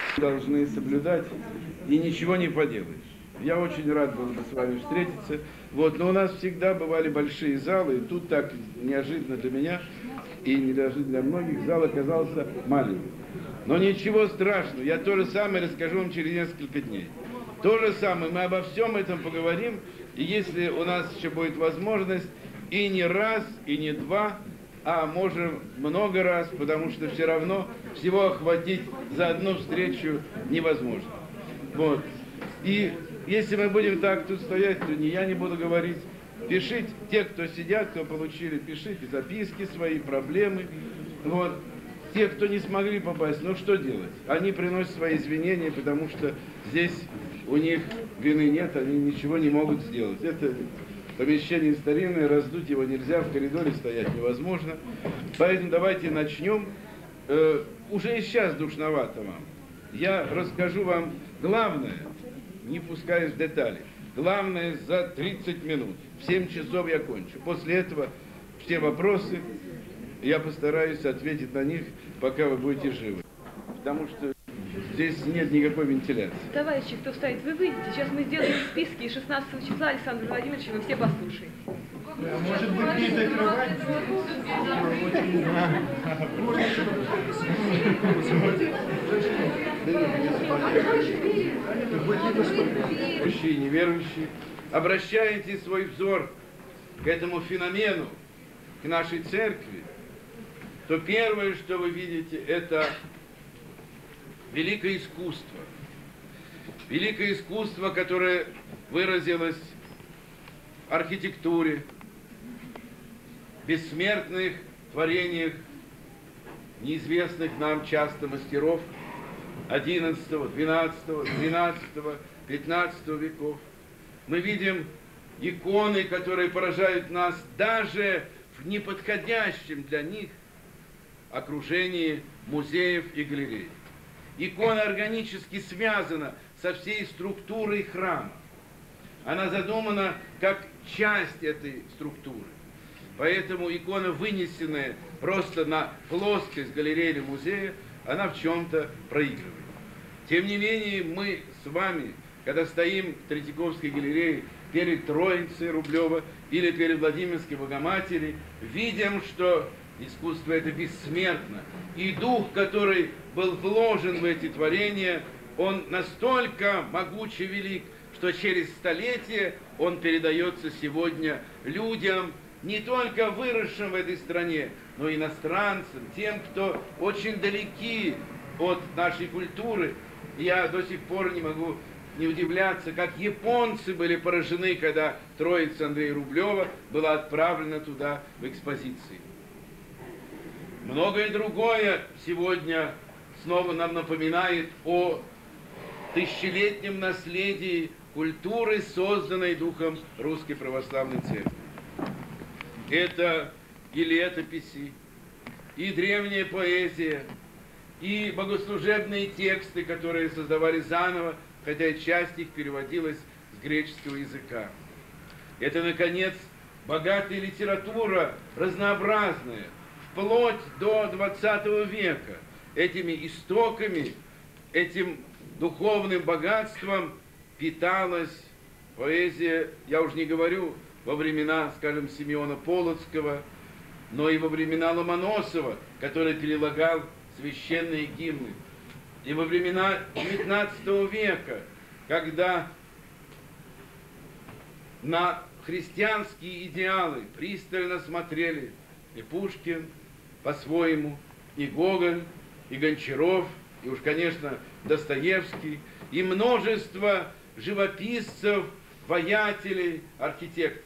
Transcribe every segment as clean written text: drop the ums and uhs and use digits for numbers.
Должны соблюдать, и ничего не поделаешь. Я очень рад был бы с вами встретиться. Вот, но у нас всегда бывали большие залы, и тут так неожиданно для меня и неожиданно для многих зал оказался маленький. Но ничего страшного, я то же самое расскажу вам через несколько дней. То же самое, мы обо всем этом поговорим, и если у нас еще будет возможность, и не раз, и не два, а можем много раз, потому что все равно всего охватить за одну встречу невозможно. Вот. И если мы будем так тут стоять, то я не буду говорить. Пишите, те, кто сидят, кто получили, пишите записки свои, проблемы. Вот. Те, кто не смогли попасть, ну что делать? Они приносят свои извинения, потому что здесь у них вины нет, они ничего не могут сделать. Это помещение старинное, раздуть его нельзя, в коридоре стоять невозможно. Поэтому давайте начнем. Уже и сейчас душновато вам. Я расскажу вам главное, не пускаясь в детали. Главное за 30 минут. В 7 часов я кончу. После этого все вопросы я постараюсь ответить на них, пока вы будете живы. Потому что здесь нет никакой вентиляции. Товарищи, кто стоит, вы выйдете. Сейчас мы сделаем списки, и 16 числа Александр Владимирович, вы все послушаете. Может быть, не закрывать? Верующие и неверующие, обращаете свой взор к этому феномену, к нашей церкви, то первое, что вы видите, это великое искусство. Великое искусство, которое выразилось в архитектуре, бессмертных творениях неизвестных нам часто мастеров XI, XII, XIII, XV веков. Мы видим иконы, которые поражают нас даже в неподходящем для них окружении музеев и галерей. Икона органически связана со всей структурой храма. Она задумана как часть этой структуры. Поэтому икона, вынесенная просто на плоскость галереи или музея, она в чем-то проигрывает. Тем не менее, мы с вами, когда стоим в Третьяковской галерее перед Троицей Рублева или перед Владимирской Богоматерью, видим, что искусство это бессмертно. И дух, который был вложен в эти творения, он настолько могучий, велик, что через столетия он передается сегодня людям, не только выросшим в этой стране, но и иностранцам, тем, кто очень далеки от нашей культуры. Я до сих пор не могу не удивляться, как японцы были поражены, когда Троица Андрея Рублева была отправлена туда в экспозиции. Многое другое сегодня снова нам напоминает о тысячелетнем наследии культуры, созданной духом Русской Православной Церкви. Это и летописи, и древняя поэзия, и богослужебные тексты, которые создавали заново, хотя и часть их переводилась с греческого языка. Это, наконец, богатая литература, разнообразная, вплоть до XX века. Этими истоками, этим духовным богатством питалась поэзия, я уж не говорю во времена, скажем, Симеона Полоцкого, но и во времена Ломоносова, который перелагал священные гимны. И во времена XIX века, когда на христианские идеалы пристально смотрели и Пушкин по-своему, и Гоголь, и Гончаров, и уж, конечно, Достоевский, и множество живописцев, воятелей, архитекторов.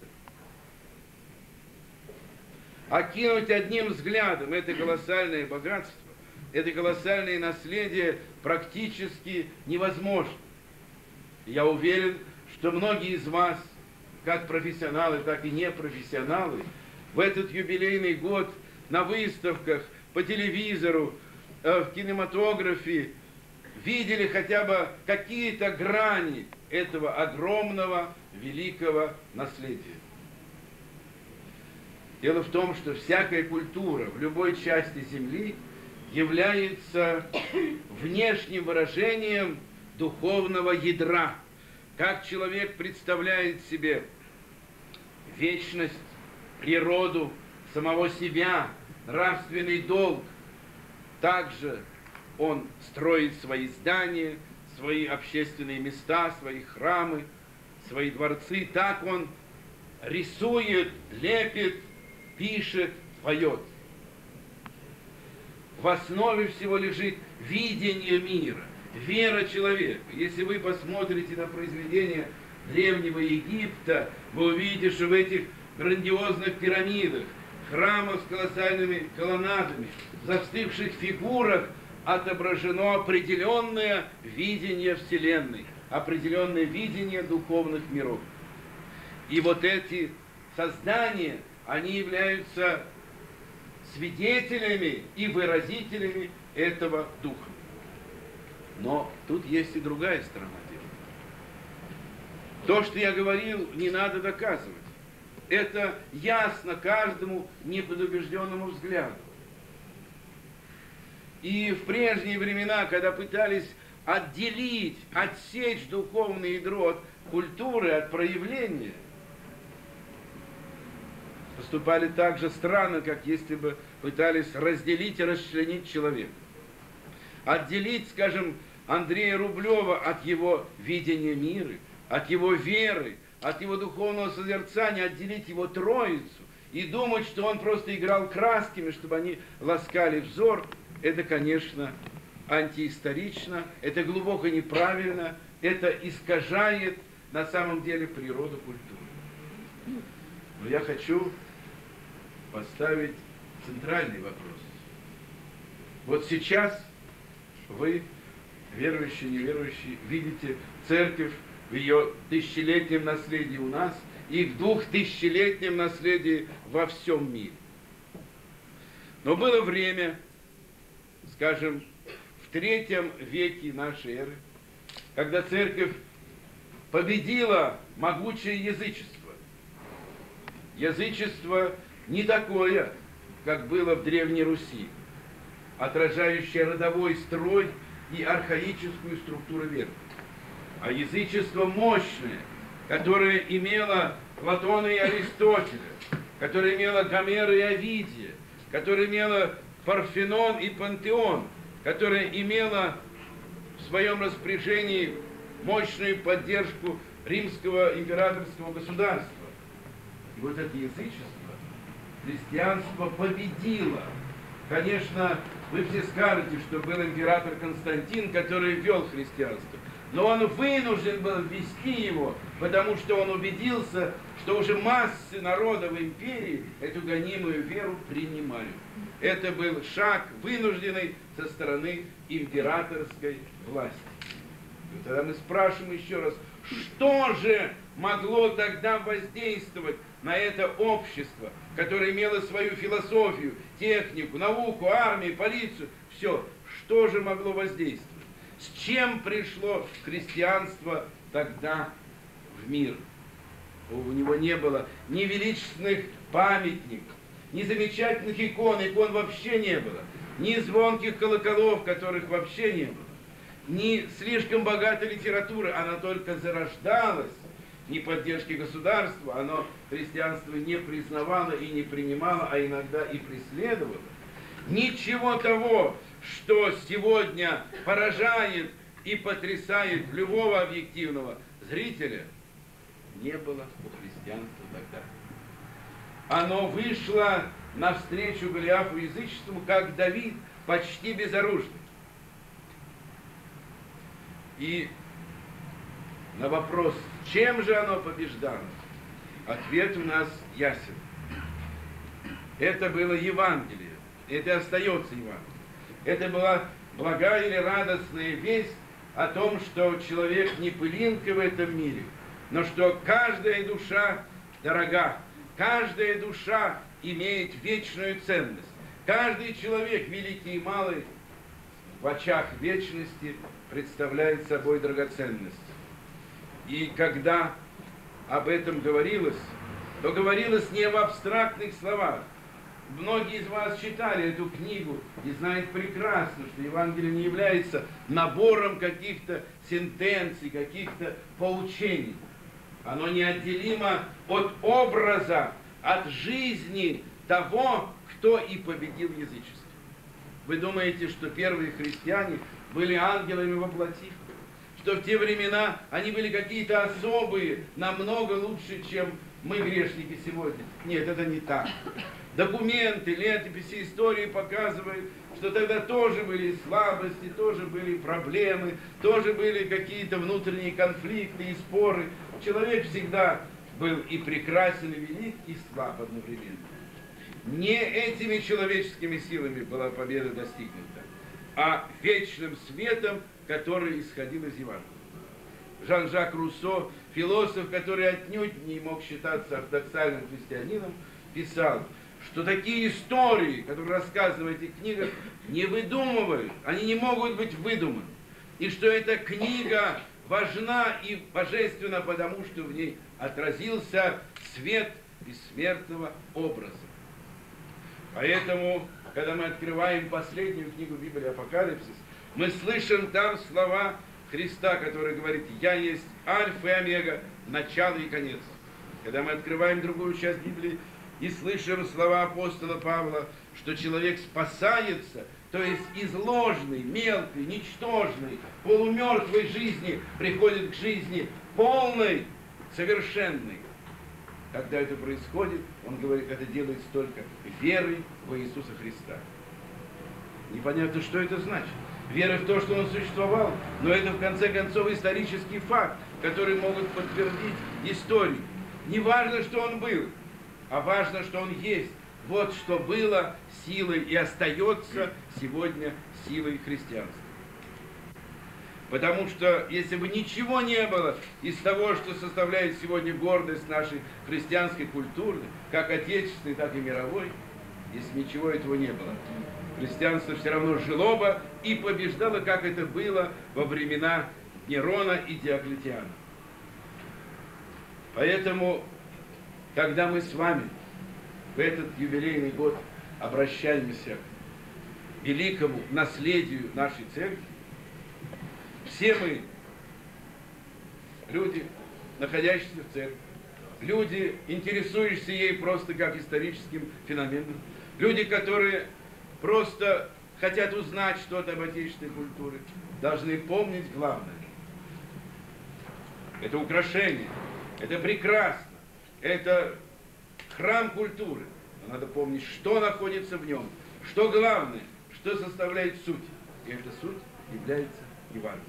Окинуть одним взглядом это колоссальное богатство, это колоссальное наследие практически невозможно. Я уверен, что многие из вас, как профессионалы, так и непрофессионалы, в этот юбилейный год на выставках, по телевизору, в кинематографе видели хотя бы какие-то грани этого огромного, великого наследия. Дело в том, что всякая культура в любой части Земли является внешним выражением духовного ядра. Как человек представляет себе вечность, природу, самого себя, нравственный долг, также он строит свои здания, свои общественные места, свои храмы, свои дворцы. Так он рисует, лепит, пишет, поет. В основе всего лежит видение мира, вера человека. Если вы посмотрите на произведения Древнего Египта, вы увидите, что в этих грандиозных пирамидах, храмах с колоссальными колоннадами, в застывших фигурах отображено определенное видение Вселенной, определенное видение духовных миров. И вот эти создания, они являются свидетелями и выразителями этого духа. Но тут есть и другая сторона дела. То, что я говорил, не надо доказывать. Это ясно каждому непредубежденному взгляду. И в прежние времена, когда пытались отделить, отсечь духовное ядро от культуры, от проявления, поступали так же странно, как если бы пытались разделить и расчленить человека. Отделить, скажем, Андрея Рублева от его видения мира, от его веры, от его духовного созерцания, отделить его троицу и думать, что он просто играл красками, чтобы они ласкали взор, это, конечно, антиисторично, это глубоко неправильно, это искажает на самом деле природу культуры. Но я хочу поставить центральный вопрос. Вот сейчас вы, верующие, неверующие, видите церковь в ее тысячелетнем наследии у нас и в 2000-летнем наследии во всем мире. Но было время, скажем, в III веке нашей эры, когда церковь победила могучее язычество. Язычество не такое, как было в Древней Руси, отражающее родовой строй и архаическую структуру веры, а язычество мощное, которое имело Платона и Аристотеля, которое имело Гомера и Овидия, которое имело Парфенон и Пантеон, которое имело в своем распоряжении мощную поддержку римского императорского государства. И вот это язычество, христианство победило. Конечно, вы все скажете, что был император Константин, который ввел христианство. Но он вынужден был ввести его, потому что он убедился, что уже массы народа в империи эту гонимую веру принимают. Это был шаг, вынужденный со стороны императорской власти. И тогда мы спрашиваем еще раз, что же могло тогда воздействовать на это общество, которое имело свою философию, технику, науку, армию, полицию, все, что же могло воздействовать? С чем пришло христианство тогда в мир? У него не было ни величественных памятников, ни замечательных икон вообще не было, ни звонких колоколов, которых вообще не было, ни слишком богатой литературы, она только зарождалась, ни поддержки государства, оно христианство не признавало и не принимало, а иногда и преследовало. Ничего того, что сегодня поражает и потрясает любого объективного зрителя, не было у христианства тогда. Оно вышло навстречу Голиафу язычеству, как Давид, почти безоружный. И на вопрос, чем же оно побеждало, ответ у нас ясен. Это было Евангелие, это остается Евангелие. Это была благая или радостная весть о том, что человек не пылинка в этом мире, но что каждая душа дорога, каждая душа имеет вечную ценность. Каждый человек, великий и малый, в очах вечности представляет собой драгоценность. И когда об этом говорилось, то говорилось не в абстрактных словах, многие из вас читали эту книгу и знают прекрасно, что Евангелие не является набором каких-то сентенций, каких-то поучений. Оно неотделимо от образа, от жизни того, кто и победил язычество. Вы думаете, что первые христиане были ангелами во плоти? Что в те времена они были какие-то особые, намного лучше, чем мы, грешники, сегодня? Нет, это не так. Документы, летописи, истории показывают, что тогда тоже были слабости, тоже были проблемы, тоже были какие-то внутренние конфликты и споры. Человек всегда был и прекрасен, и велик, и слаб одновременно. Не этими человеческими силами была победа достигнута, а вечным светом, который исходил из Евангелия. Жан-Жак Руссо, философ, который отнюдь не мог считаться ортодоксальным христианином, писал, что такие истории, которые рассказывают в этих книгах, не выдумывают, они не могут быть выдуманы. И что эта книга важна и божественна, потому что в ней отразился свет бессмертного образа. Поэтому, когда мы открываем последнюю книгу Библии Апокалипсис, мы слышим там слова Христа, который говорит: «Я есть Альфа и Омега, начало и конец». Когда мы открываем другую часть Библии и слышим слова апостола Павла, что человек спасается, то есть из ложной, мелкой, ничтожной, полумертвой жизни приходит к жизни полной, совершенной. Когда это происходит, он говорит, это делается только верой во Иисуса Христа. Непонятно, что это значит. Вера в то, что он существовал, но это в конце концов исторический факт, который могут подтвердить историю. Не важно, что он был, а важно, что он есть. Вот что было силой и остается сегодня силой христианства. Потому что если бы ничего не было из того, что составляет сегодня гордость нашей христианской культуры, как отечественной, так и мировой, если ничего этого не было, христианство все равно жило бы и побеждало, как это было во времена Нерона и Диоклетиана. Поэтому, когда мы с вами в этот юбилейный год обращаемся к великому наследию нашей церкви, все мы люди, находящиеся в церкви, люди, интересующиеся ей просто как историческим феноменом, люди, которые просто хотят узнать что-то об отечественной культуре, должны помнить главное. Это украшение, это прекрасно, это храм культуры. Но надо помнить, что находится в нем, что главное, что составляет суть. И эта суть является Евангелием.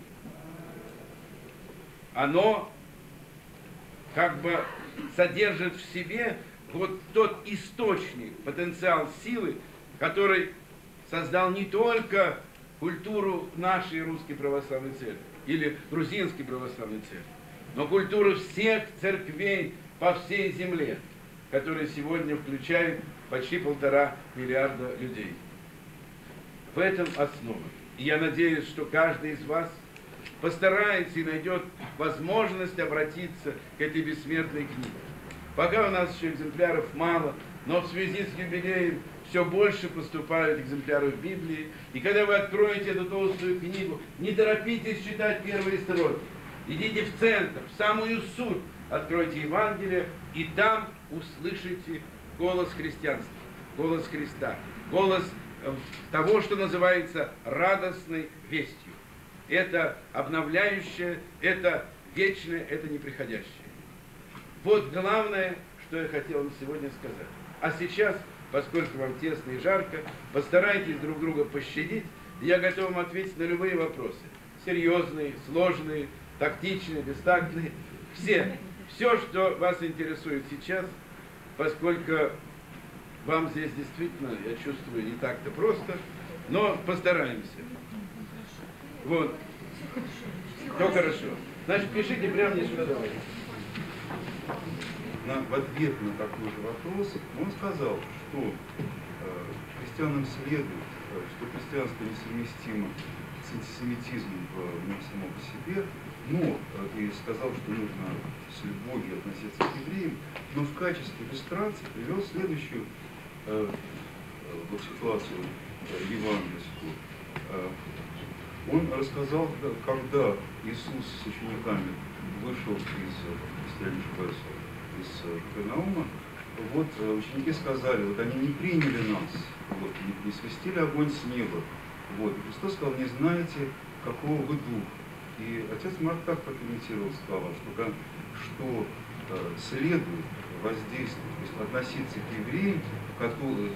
Оно как бы содержит в себе вот тот источник, потенциал силы, который создал не только культуру нашей Русской Православной Церкви или Грузинской Православной Церкви, но культуру всех церквей по всей земле, которые сегодня включают почти 1,5 миллиарда людей. В этом основа. И я надеюсь, что каждый из вас постарается и найдет возможность обратиться к этой бессмертной книге. Пока у нас еще экземпляров мало, но в связи с юбилеем все больше поступают экземпляров Библии. И когда вы откроете эту толстую книгу, не торопитесь читать первые строки. Идите в центр, в самую суть, откройте Евангелие, и там услышите голос христианства, голос Христа, голос того, что называется радостной вестью. Это обновляющее, это вечное, это неприходящее. Вот главное, что я хотел вам сегодня сказать. А сейчас, поскольку вам тесно и жарко, постарайтесь друг друга пощадить, и я готов вам ответить на любые вопросы. Серьезные, сложные, тактичные, бестактные. Все, что вас интересует сейчас, поскольку вам здесь действительно, я чувствую, не так-то просто, но постараемся. Вот. Все хорошо. Значит, пишите прямо мне сюда. Давайте. В ответ на такой же вопрос он сказал, что христианам следует, что христианство несовместимо с антисемитизмом само по себе, но, и сказал, что нужно с любовью относиться к евреям, но в качестве иллюстрации привел следующую вот ситуацию евангельскую. Он рассказал, когда Иисус с учениками вышел если я не ошибаюсь, из Капернаума, вот ученики сказали, вот они не приняли нас, вот, не свистели огонь с неба. Вот. И Христос сказал, не знаете, какого вы дух. И отец Марк так прокомментировал, сказал, что следует воздействовать, то есть относиться к евреям, которые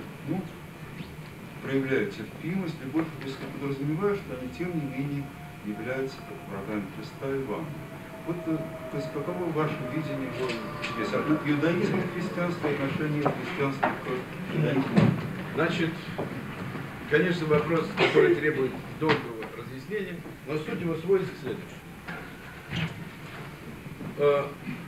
проявляют терпимость, любовь, если подразумевая, что они тем не менее являются врагами Христа и вам. Вот, то есть, каково ваше видение здесь? Иудаизм и христианство, отношение христианства к иудаизму? Значит, конечно, вопрос, который требует долгого разъяснения, но суть его сводится к следующему.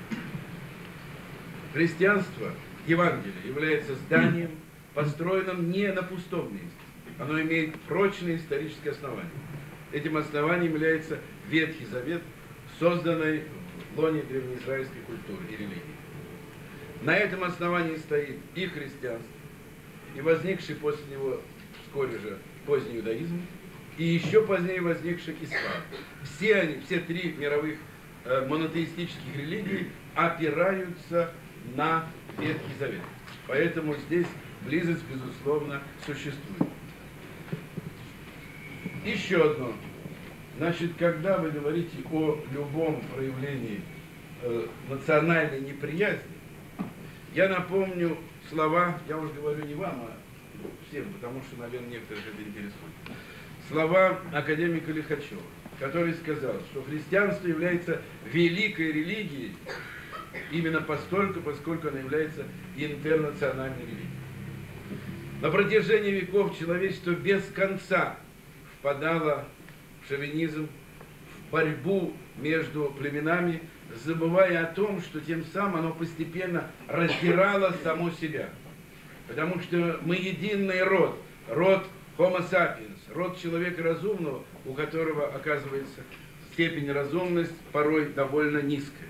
Христианство, Евангелие, является зданием, построенным не на пустом месте. Оно имеет прочное историческое основание. Этим основанием является Ветхий Завет, созданный в лоне древнеизраильской культуры и религии. На этом основании стоит и христианство, и возникший после него вскоре же поздний иудаизм, и еще позднее возникший ислам. Все они, все три мировых монотеистических религий опираются на Ветхий Завет. Поэтому здесь близость, безусловно, существует. Еще одно. Значит, когда вы говорите о любом проявлении национальной неприязни, я напомню слова, я уже говорю не вам, а всем, потому что, наверное, некоторых это интересует. Слова академика Лихачева, который сказал, что христианство является великой религией именно постольку, поскольку оно является интернациональной религией. На протяжении веков человечество без конца впадало в шовинизм, в борьбу между племенами, забывая о том, что тем самым оно постепенно раздирало само себя. Потому что мы единый род, род Homo sapiens, род человека разумного, у которого, оказывается, степень разумности порой довольно низкая.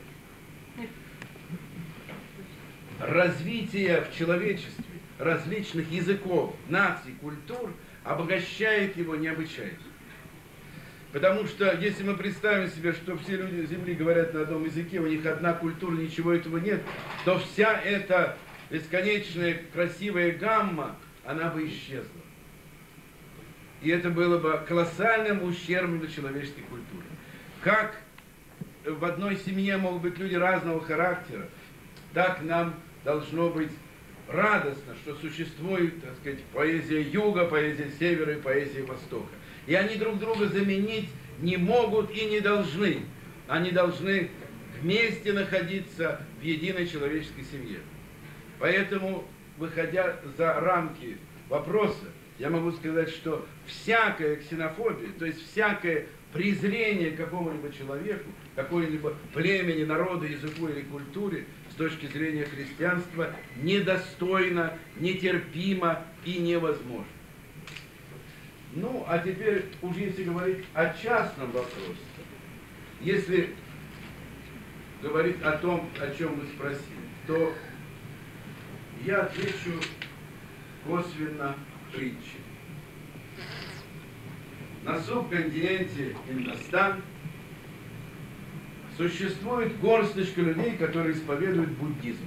Развитие в человечестве различных языков, наций, культур обогащает его необычайно. Потому что, если мы представим себе, что все люди Земли говорят на одном языке, у них одна культура, ничего этого нет, то вся эта бесконечная красивая гамма, она бы исчезла. И это было бы колоссальным ущербом для человеческой культуры. Как в одной семье могут быть люди разного характера, так нам должно быть радостно, что существует, так сказать, поэзия Юга, поэзия Севера и поэзия Востока. И они друг друга заменить не могут и не должны. Они должны вместе находиться в единой человеческой семье. Поэтому, выходя за рамки вопроса, я могу сказать, что всякая ксенофобия, то есть всякое презрение к какому-либо человеку, какой-либо племени, народу, языку или культуре, с точки зрения христианства, недостойно, нетерпимо и невозможно. Ну, а теперь, уж если говорить о частном вопросе, если говорить о том, о чем вы спросили, то я отвечу косвенно притчей. На субконтиненте Индостан существует горсточка людей, которые исповедуют буддизм.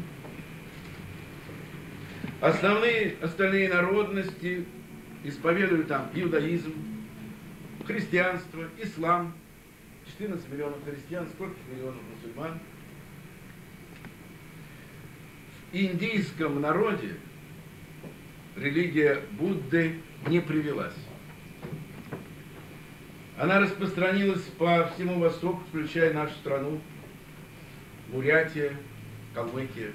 Остальные народности исповедуют там иудаизм, христианство, ислам. 14 миллионов христиан, сколько миллионов мусульман. В индийском народе религия Будды не привилась. Она распространилась по всему Востоку, включая нашу страну, Бурятия, Калмыкия.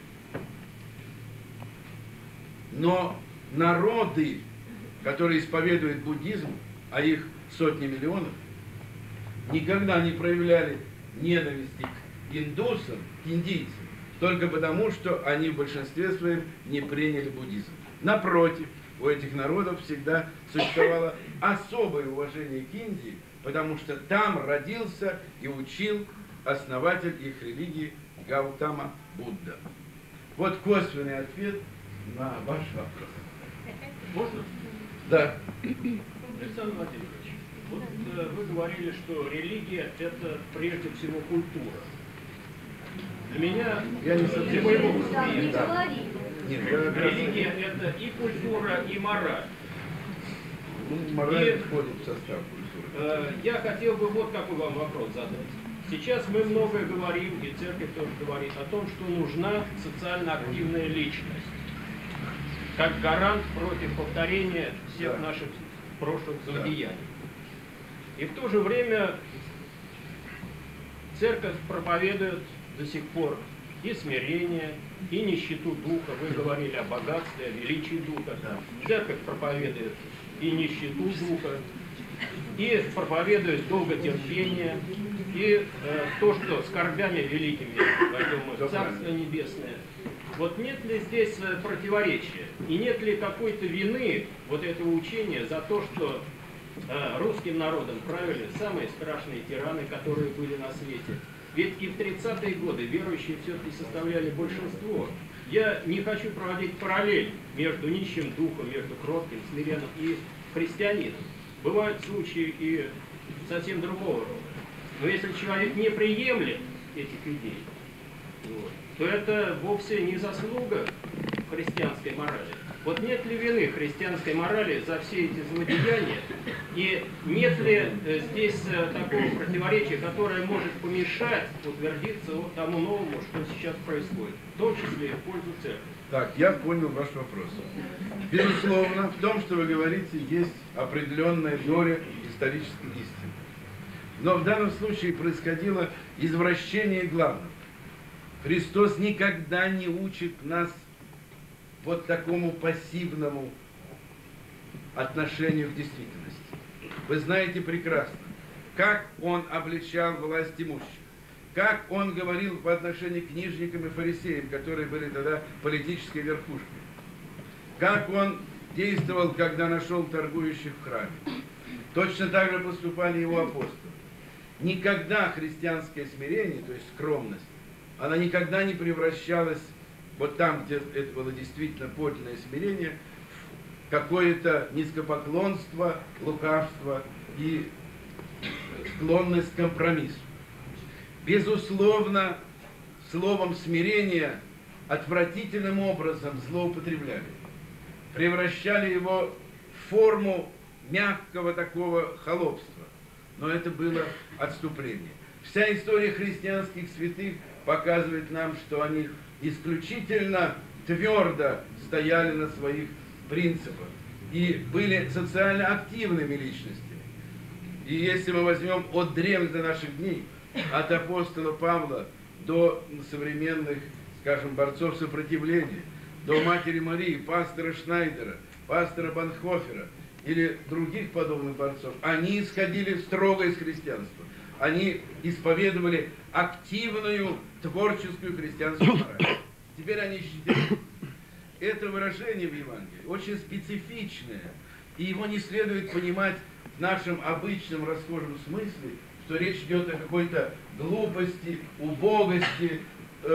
Но народы, которые исповедуют буддизм, а их сотни миллионов, никогда не проявляли ненависти к индусам, к индийцам, только потому, что они в большинстве своем не приняли буддизм. Напротив, у этих народов всегда существовало особое уважение к Индии, потому что там родился и учил основатель их религии Гаутама Будда. Вот косвенный ответ на ваш вопрос. Можно? Да. Александр Владимирович, вот вы говорили, что религия – это прежде всего культура. Для меня, Я не для совсем моего не восприятия, Нет, я как раз- религия – это и культура, и мораль. Ну, мораль И- входит в состав культуры. Я хотел бы вот какой вам вопрос задать. Сейчас мы многое говорим, и церковь тоже говорит о том, что нужна социально активная личность, как гарант против повторения всех Да. наших прошлых злодеяний. И в то же время церковь проповедует до сих пор и смирение, и нищету духа. Вы говорили о богатстве, о величии духа. Церковь проповедует и нищету духа, и проповедует долготерпение, и то, что скорбями великими войдем мы в Царство Небесное. Вот нет ли здесь противоречия? И нет ли какой-то вины вот этого учения за то, что русским народом правили самые страшные тираны, которые были на свете? Ведь и в 30-е годы верующие все-таки составляли большинство. Я не хочу проводить параллель между нищим духом, между кротким, смиренным и христианином. Бывают случаи и совсем другого рода. Но если человек не приемлет этих идей, вот, то это вовсе не заслуга христианской морали. Вот нет ли вины христианской морали за все эти злодеяния? И нет ли здесь такого противоречия, которое может помешать утвердиться вот тому новому, что сейчас происходит, в том числе и в пользу церкви? Так, я понял ваш вопрос. Безусловно, в том, что вы говорите, есть определенная доля исторической истины. Но в данном случае происходило извращение главного. Христос никогда не учит нас вот такому пассивному отношению к действительности. Вы знаете прекрасно, как он обличал власть имущих, как он говорил по отношению к книжникам и фарисеям, которые были тогда политической верхушкой, как он действовал, когда нашел торгующих в храме. Точно так же поступали его апостолы. Никогда христианское смирение, то есть скромность, она никогда не превращалась, вот там, где это было действительно подлинное смирение, в какое-то низкопоклонство, лукавство и склонность к компромиссу. Безусловно, словом смирение отвратительным образом злоупотребляли, превращали его в форму мягкого такого холопства. Но это было отступление. Вся история христианских святых показывает нам, что они исключительно твердо стояли на своих принципах и были социально активными личностями. И если мы возьмем от древних до наших дней, от апостола Павла до современных, скажем, борцов сопротивления, до матери Марии, пастора Шнайдера, пастора Банхофера или других подобных борцов, они исходили строго из христианства. Они исповедовали активную творческую христианскую мораль. Теперь они считают, это выражение в Евангелии очень специфичное, и его не следует понимать в нашем обычном расхожем смысле, что речь идет о какой-то глупости, убогости.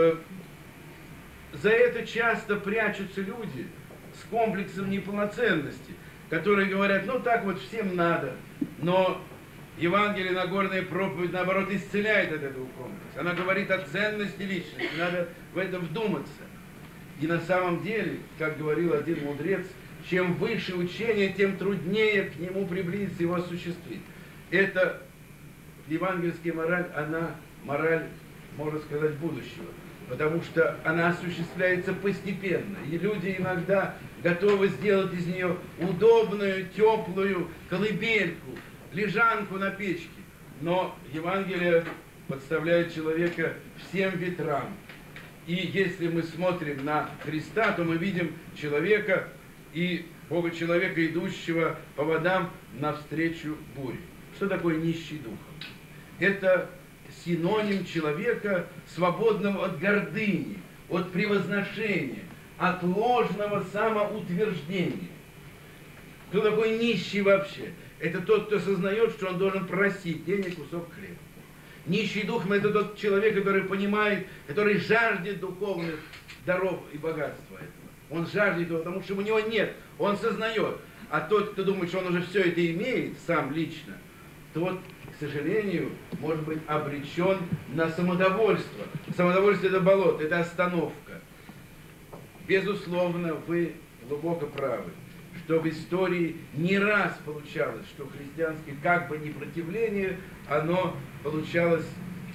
За это часто прячутся люди с комплексом неполноценности, которые говорят, ну так вот всем надо, но Евангелие, Нагорная проповедь, наоборот, исцеляет от этого комплекса. Она говорит о ценности личности, надо в это вдуматься. И на самом деле, как говорил один мудрец, чем выше учение, тем труднее к нему приблизиться, его осуществить. Это евангельская мораль, она мораль, можно сказать, будущего. Потому что она осуществляется постепенно. И люди иногда готовы сделать из нее удобную, теплую колыбельку, лежанку на печке. Но Евангелие подставляет человека всем ветрам. И если мы смотрим на Христа, то мы видим человека и Бога-человека, идущего по водам навстречу буре. Что такое нищий духом? Это синоним человека, свободного от гордыни, от превозношения, от ложного самоутверждения. Кто такой нищий вообще? Это тот, кто сознает, что он должен просить денег, кусок хлеба. Нищий духом — это тот человек, который понимает, который жаждет духовных даров и богатства этого. Он жаждет его, потому что у него нет, он сознает. А тот, кто думает, что он уже все это имеет, сам лично, тот, к сожалению, может быть обречен на самодовольство. Самодовольство — это болото, это остановка. Безусловно, вы глубоко правы, что в истории не раз получалось, что христианское как бы непротивление, оно получалось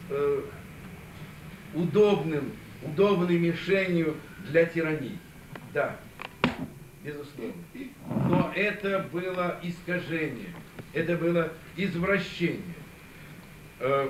удобной мишенью для тирании. Да, безусловно. Но это было искажение, это было извращение. В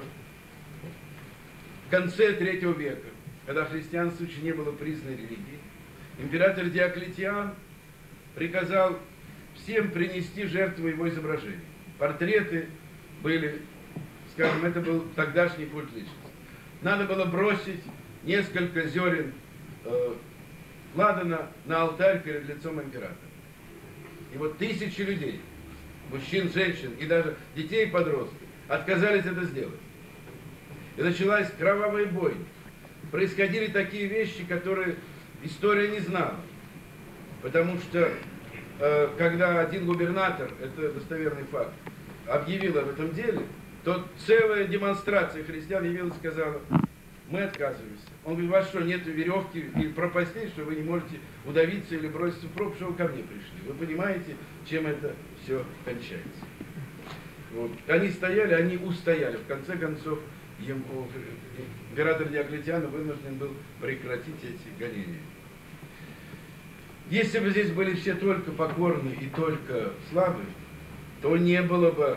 конце III века, когда христианство еще не было признанной религией, император Диоклетиан приказал всем принести жертву его изображения. Портреты были, скажем, это был тогдашний культ личности. Надо было бросить несколько зерен ладана на алтарь перед лицом императора. И вот тысячи людей, мужчин, женщин и даже детей и подростков, отказались это сделать. И началась кровавая бойня. Происходили такие вещи, которые история не знала. Потому что, когда один губернатор, это достоверный факт, объявил об этом деле, то целая демонстрация христиан явилась и сказала: мы отказываемся. Он говорит: у вас что, нет веревки или пропастей, что вы не можете удавиться или броситься в пропасть, что вы ко мне пришли? Вы понимаете, чем это все кончается? Вот. Они стояли, они устояли. В конце концов, император Диоклетиан вынужден был прекратить эти гонения. Если бы здесь были все только покорны и только слабы, то не было бы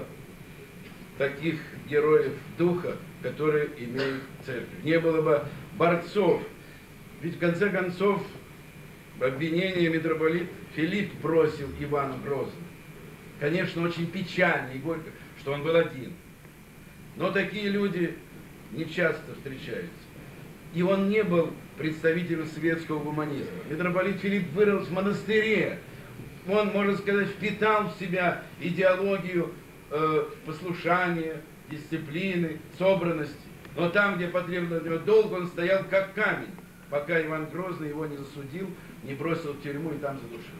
таких героев духа, которые имеют церковь. Не было бы борцов. Ведь в конце концов в обвинение митрополит Филипп бросил Ивана Грозного. Конечно, очень печально и горько, что он был один. Но такие люди не часто встречаются. И он не был представителем светского гуманизма. Митрополит Филипп вырос в монастыре. Он, можно сказать, впитал в себя идеологию послушания, дисциплины, собранности. Но там, где потребовалось от него долг, он стоял как камень, пока Иван Грозный его не засудил, не бросил в тюрьму и там задушил.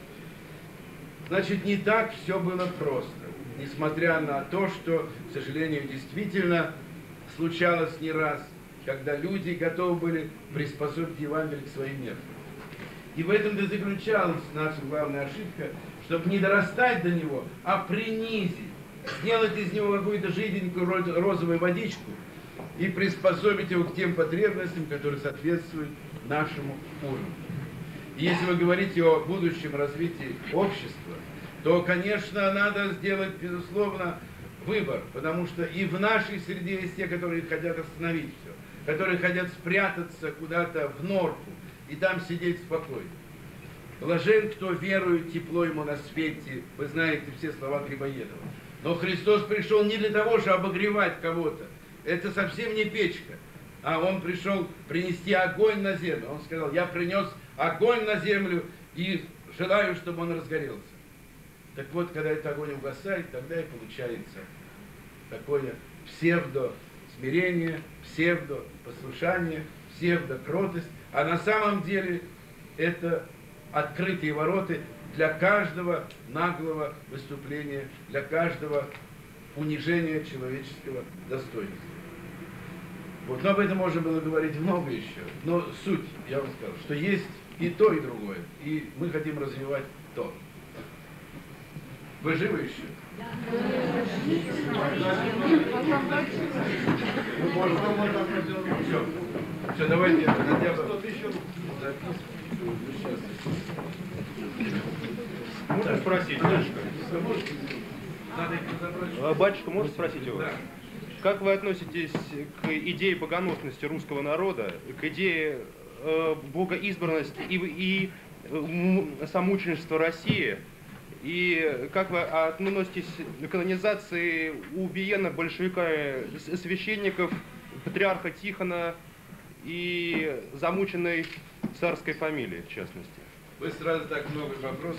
Значит, не так все было просто. Несмотря на то, что, к сожалению, действительно случалось не раз, когда люди готовы были приспособить Евангелие к своим меркам. И в этом-то заключалась наша главная ошибка, чтобы не дорастать до него, а принизить, сделать из него какую-то жиденькую розовую водичку и приспособить его к тем потребностям, которые соответствуют нашему уровню. И если вы говорите о будущем развитии общества, то, конечно, надо сделать, безусловно, выбор, потому что и в нашей среде есть те, которые хотят остановить все, которые хотят спрятаться куда-то в норку и там сидеть спокойно. Блажен, кто верует, тепло ему на свете. Вы знаете все слова Грибоедова. Но Христос пришел не для того, чтобы обогревать кого-то. Это совсем не печка. А Он пришел принести огонь на землю. Он сказал: я принес огонь на землю и желаю, чтобы он разгорелся. Так вот, когда этот огонь угасает, тогда и получается такое псевдо-смирение, псевдо-послушание, псевдо-кротость. А на самом деле это открытые ворота для каждого наглого выступления, для каждого унижения человеческого достоинства. Вот. Но об этом можно было говорить много еще. Но суть, я вам сказал, что есть и то, и другое. И мы хотим развивать то. Вы живы еще? Все, давайте хотя бы записку. Можно спросить, батюшка? Батюшка, можно спросить у вас? Да. Как вы относитесь к идее богоносности русского народа, к идее богоизбранности и самоученичества России? И как вы относитесь к канонизации убиенных большевиками священников, патриарха Тихона и замученной царской фамилии, в частности? Вы сразу так много вопросов.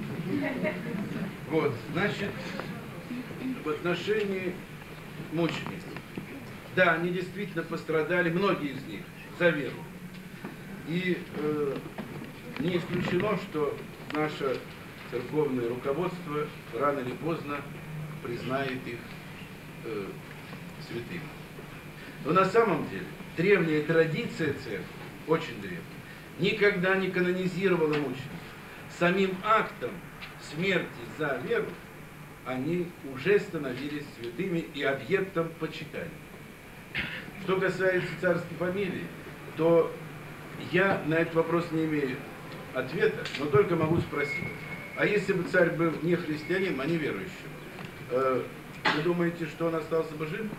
Вот, значит, в отношении мучеников. Да, они действительно пострадали, многие из них, за веру. И не исключено, что наше церковное руководство рано или поздно признает их святыми. Но на самом деле древняя традиция церкви, очень древняя, никогда не канонизировала мучеников. Самим актом смерти за веру они уже становились святыми и объектом почитания. Что касается царской фамилии, то я на этот вопрос не имею ответа, но только могу спросить. А если бы царь был не христианином, а не верующим, вы думаете, что он остался бы жив?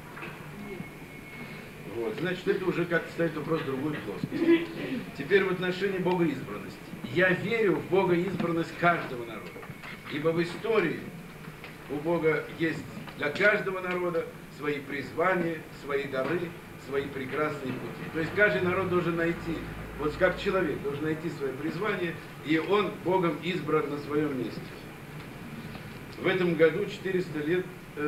Вот, значит, это уже как-то ставит вопрос в другую плоскость. Теперь в отношении богоизбранности. Я верю в богоизбранность каждого народа. Ибо в истории у Бога есть для каждого народа свои призвания, свои дары, свои прекрасные пути. То есть каждый народ должен найти, вот как человек должен найти свое призвание, и он Богом избран на своем месте. В этом году 400 лет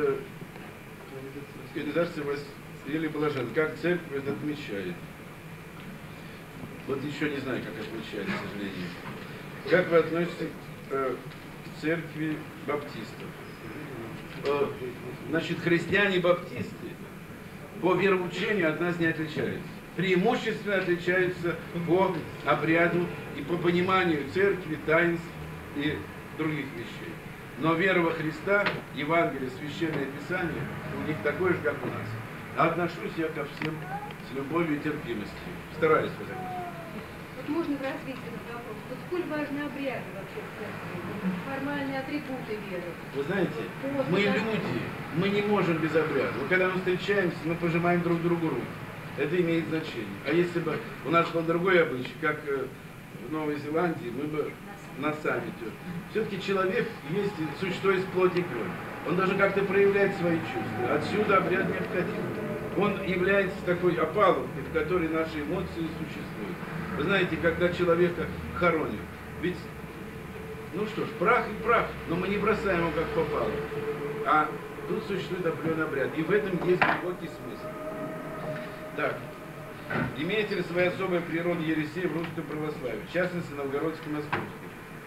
Василия Блаженного. Как церковь это отмечает? Вот еще не знаю, как отмечает, к сожалению. Как вы относитесь к церкви баптистов? Значит, христиане-баптисты по вероучению от нас не отличаются. Преимущественно отличаются по обряду и по пониманию церкви, таинств и других вещей. Но вера во Христа, Евангелие, Священное Писание у них такое же, как у нас. А отношусь я ко всем с любовью и терпимостью. Стараюсь в этом. Вот можно развить этот вопрос. Вот сколь важны обряды вообще в церкви? Формальные атрибуты веры. Вы знаете, мы люди, мы не можем без обряда. Вот когда мы встречаемся, мы пожимаем друг другу руку. Это имеет значение. А если бы у нас был другой обычай, как в Новой Зеландии, мы бы на саммите. Все-таки человек есть существо из плоти и крови. Он должен как-то проявлять свои чувства. Отсюда обряд необходим. Он является такой опалубкой, в которой наши эмоции существуют. Вы знаете, когда человека хоронят, ведь, ну что ж, прах и прах, но мы не бросаем его как попало. А тут существует определенный обряд. И в этом есть глубокий смысл. Так, имеете ли своя особая природа ересей в русском православии, в частности, новгородско-московской?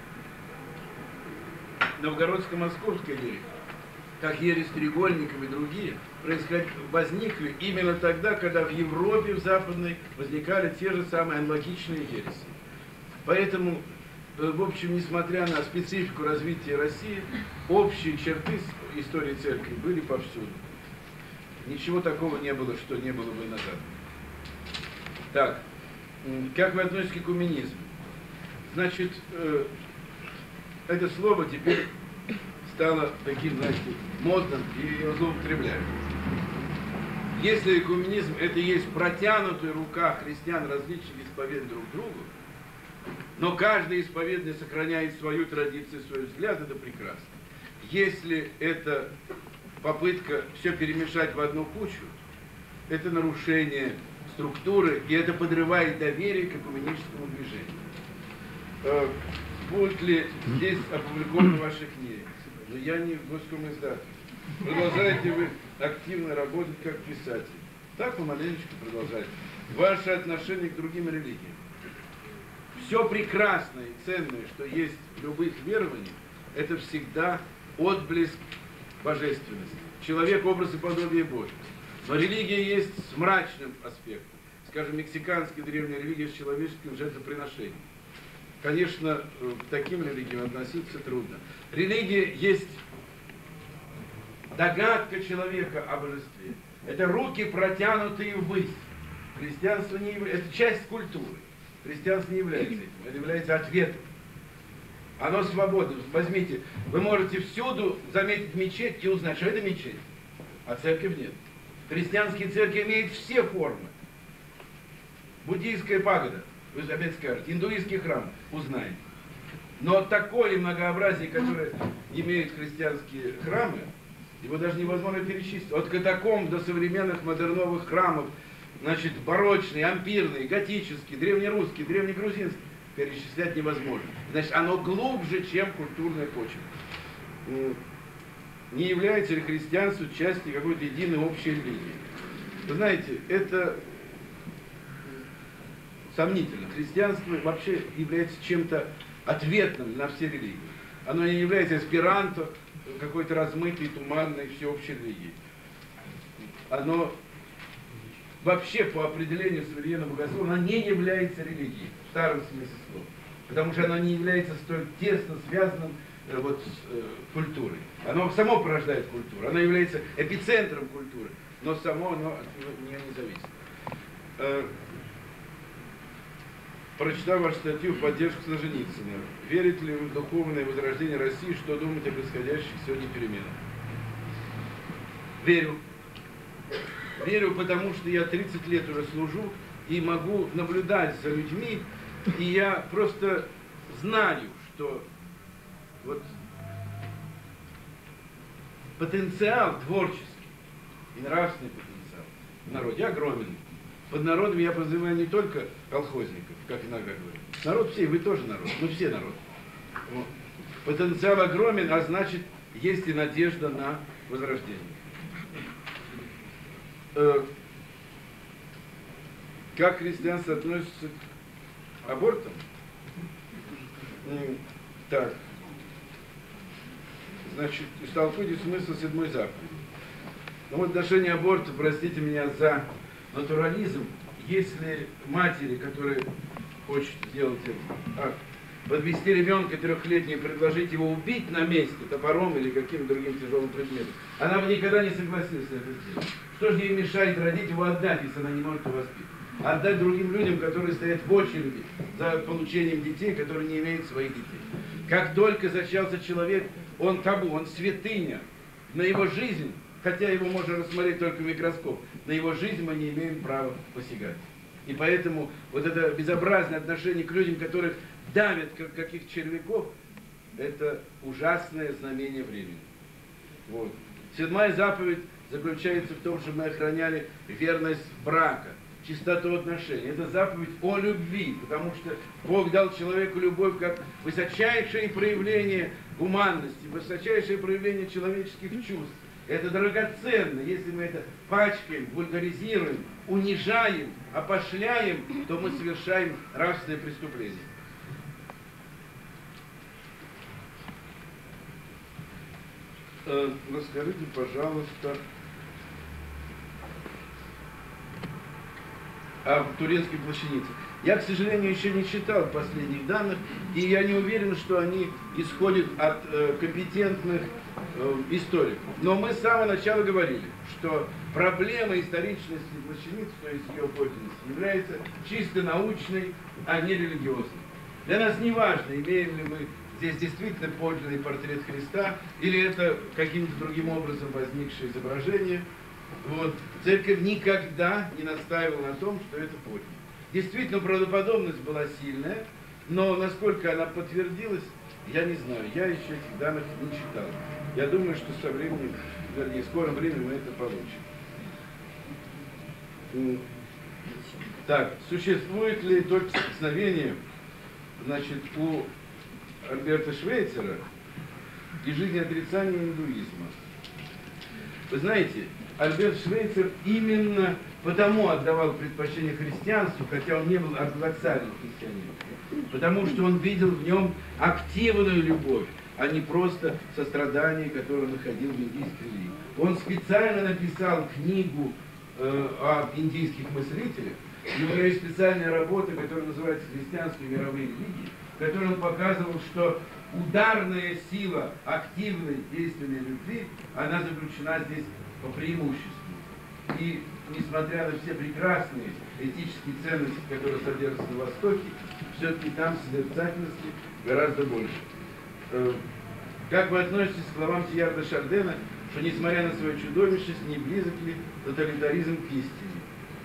Новгородско-московская ересь, как ересь Треугольников и другие, возникли именно тогда, когда в Европе, в Западной, возникали те же самые аналогичные ереси. Поэтому, в общем, несмотря на специфику развития России, общие черты истории церкви были повсюду. Ничего такого не было, что не было бы и назад. Так, как вы относитесь к экуменизму? Значит, это слово теперь стало таким, знаете, модным и его злоупотребляют. Если экуменизм это и есть протянутая рука христиан различных исповедей друг к другу, но каждый исповедный сохраняет свою традицию, свой взгляд, это прекрасно. Если это попытка все перемешать в одну кучу, это нарушение структуры, и это подрывает доверие к экуменическому движению. Будут ли здесь опубликованы ваши книги? Но я не в Госком издателе. Продолжаете вы активно работать как писатель. Так помаленечку продолжайте. Ваше отношение к другим религиям. Все прекрасное и ценное, что есть в любых верованиях, это всегда отблеск божественности. Человек — образ и подобие Божье. Но религия есть с мрачным аспектом. Скажем, мексиканская древняя религия с человеческим жертвоприношением. Конечно, к таким религиям относиться трудно. Религия есть догадка человека о божестве. Это руки, протянутые ввысь. Христианство не является, это часть культуры. Христианство не является этим, это является ответом. Оно свободно. Возьмите, вы можете всюду заметить мечеть и узнать, что это мечеть, а церковь нет. Христианские церкви имеют все формы. Буддийская пагода, вы опять скажете, индуистский храм, узнаете. Но такое многообразие, которое имеют христианские храмы, его даже невозможно перечислить. От катакомб до современных модерновых храмов, значит, барочные, ампирные, готические, древнерусские, древнегрузинские, перечислять невозможно. Значит, оно глубже, чем культурная почва. Не является ли христианство частью какой-то единой общей религии? Вы знаете, это сомнительно. Христианство вообще является чем-то ответным на все религии. Оно не является эсперанто, какой-то размытой, туманной, всеобщей религией. Оно вообще по определению современного богословия, оно не является религией в старом смысле слова. Потому что оно не является столь тесно связанным вот, с культурой. Оно само порождает культуру, оно является эпицентром культуры, но само оно от нее не зависит. Прочитав вашу статью в поддержку Солженицына, верите ли вы в духовное возрождение России, что думаете о происходящих сегодня переменах? Верю. Верю, потому что я 30 лет уже служу и могу наблюдать за людьми, и я просто знаю, что вот потенциал творческий и нравственный потенциал в народе огромен. Под народом я подразумеваю не только колхозников, как иногда говорят. Народ все, вы тоже народ, мы все народ. Вот. Потенциал огромен, а значит, есть и надежда на возрождение. Как христианство относится к абортам? Так. Значит, истолкуйте смысл 7-й заповеди. Ну, в отношении аборта, простите меня за натурализм, если матери, которые хочет сделать это, подвести ребенка 3-летнего и предложить его убить на месте топором или каким-то другим тяжелым предметом, она бы никогда не согласилась это сделать. Что же ей мешает родить его отдать, если она не может его воспитывать? Отдать другим людям, которые стоят в очереди за получением детей, которые не имеют своих детей. Как только зачался человек, он табу, он святыня. На его жизнь, хотя его можно рассмотреть только в микроскоп, на его жизнь мы не имеем права посягать. И поэтому вот это безобразное отношение к людям, которых давят как каких червяков, это ужасное знамение времени. Вот. 7-я заповедь заключается в том, чтобы мы охраняли верность брака, чистоту отношений. Это заповедь о любви, потому что Бог дал человеку любовь как высочайшее проявление гуманности, высочайшее проявление человеческих чувств. Это драгоценно. Если мы это пачкаем, вульгаризируем, унижаем, опошляем, то мы совершаем нравственное преступление. Расскажите, пожалуйста, о Туринской плащанице. Я, к сожалению, еще не читал последних данных, и я не уверен, что они исходят от компетентных историков. Но мы с самого начала говорили, что проблема историчности плащаницы, то есть ее подлинности, является чисто научной, а не религиозной. Для нас не важно, имеем ли мы здесь действительно подлинный портрет Христа, или это каким-то другим образом возникшее изображение. Вот. Церковь никогда не настаивала на том, что это подлинно. Действительно, правдоподобность была сильная, но насколько она подтвердилась, я не знаю. Я еще этих данных не читал. Я думаю, что со временем, вернее, в скором времени мы это получим. Так, существует ли только соприкосновение, значит, у Альберта Швейцера и жизнеотрицания индуизма? Вы знаете, Альберт Швейцер именно потому отдавал предпочтение христианству, хотя он не был ортодоксальным христианином, потому что он видел в нем активную любовь, а не просто сострадание, которое находил в индийской религии. Он специально написал книгу о индийских мыслителях, и у него есть специальная работа, которая называется «Христианские мировые религии», в которой он показывал, что ударная сила активной действенной любви, она заключена здесь по преимуществу. И несмотря на все прекрасные этические ценности, которые содержатся на Востоке, все-таки там созерцательности гораздо больше. Как вы относитесь к словам Тиярда Шардена, что несмотря на свою чудовищность, не близок ли тоталитаризм к истине?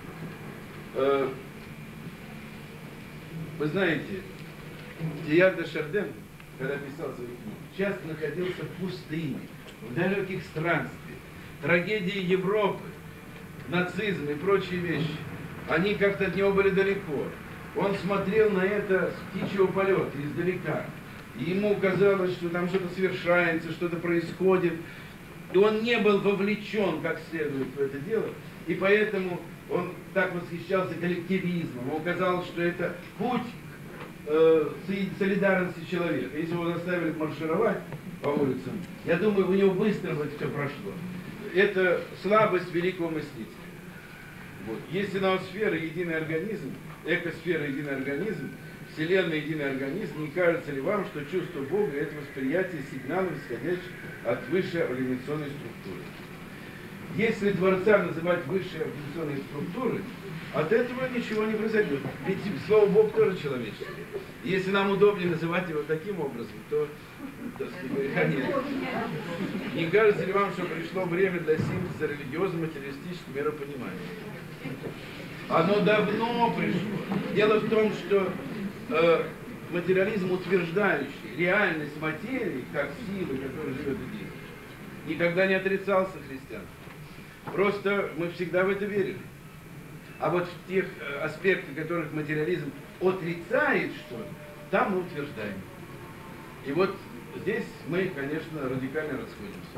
Вы знаете, Тиярда Шарден, когда писал свою книгу, часто находился в пустыне, в далеких странствиях. Трагедии Европы, нацизм и прочие вещи, они как-то от него были далеко. Он смотрел на это с птичьего полета, издалека. И ему казалось, что там что-то совершается, что-то происходит. И он не был вовлечен как следует в это дело, и поэтому он так восхищался коллективизмом. Он казалось, что это путь солидарности человека. Если его заставили маршировать по улицам, я думаю, у него быстро бы все прошло. Это слабость великого мыслителя. Вот. Если ноосфера единый организм, экосфера единый организм, Вселенная единый организм, не кажется ли вам, что чувство Бога – это восприятие сигналов, исходящих от высшей организационной структуры? Если Творца называть высшей организационной структурой, от этого ничего не произойдет. Ведь слово Бог тоже человеческое. Если нам удобнее называть его таким образом, то, так сказать, нет. Не кажется ли вам, что пришло время для синтеза религиозно-материалистического миропонимания? Оно давно пришло. Дело в том, что материализм, утверждающий реальность материи, как силы, которая живет и действует, никогда не отрицался христианством. Просто мы всегда в это верили. А вот в тех аспектах, в которых материализм отрицает что-то, там мы утверждаем. И вот здесь мы, конечно, радикально расходимся.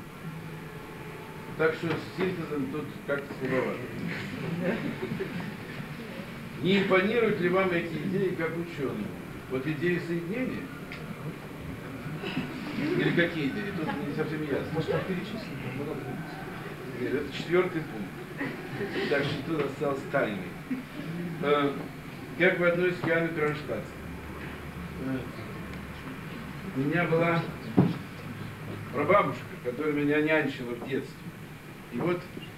Так что с синтезом тут как-то слабовато. Не импонируют ли вам эти идеи как ученые? Вот идеи соединения? Или какие идеи? Тут не совсем ясно. Может, так перечислить? Нет, это 4-й пункт. Так что тут осталось тайной. Как вы относитесь к Иоанну Кронштадтскому? У меня была прабабушка, которая меня нянчила в детстве. И вот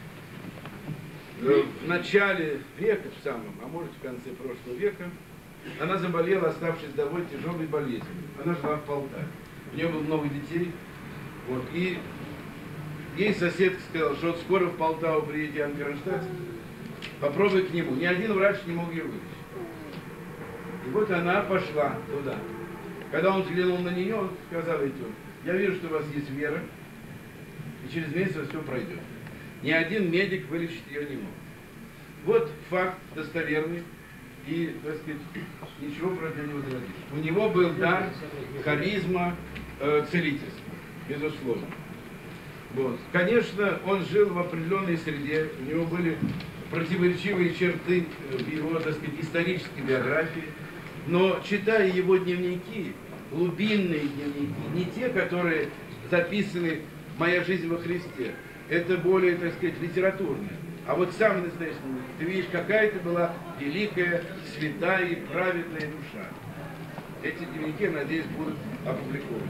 в начале века, в самом, а может в конце прошлого века, она заболела, оставшись вдовой, тяжелой болезнью. Она жила в Полтаве. У нее было много детей. Вот, и ей соседка сказала, что вот скоро в Полтаву приедет Иоанн Кронштадтский, попробуй к нему. Ни один врач не мог ее вылечить. И вот она пошла туда. Когда он взглянул на нее, он сказал ей: я вижу, что у вас есть вера, и через месяц все пройдет. Ни один медик вылечить ее не мог. Вот факт достоверный, и, так сказать, ничего против него не возразишь. У него был дар, харизма, целительства, безусловно. Вот. Конечно, он жил в определенной среде, у него были противоречивые черты в его, так сказать, исторической биографии, но читая его дневники, глубинные дневники, не те, которые записаны «Моя жизнь во Христе», это более, так сказать, литературное. А вот самый настоящий, ты видишь, какая это была великая, святая и праведная душа. Эти дневники, надеюсь, будут опубликованы.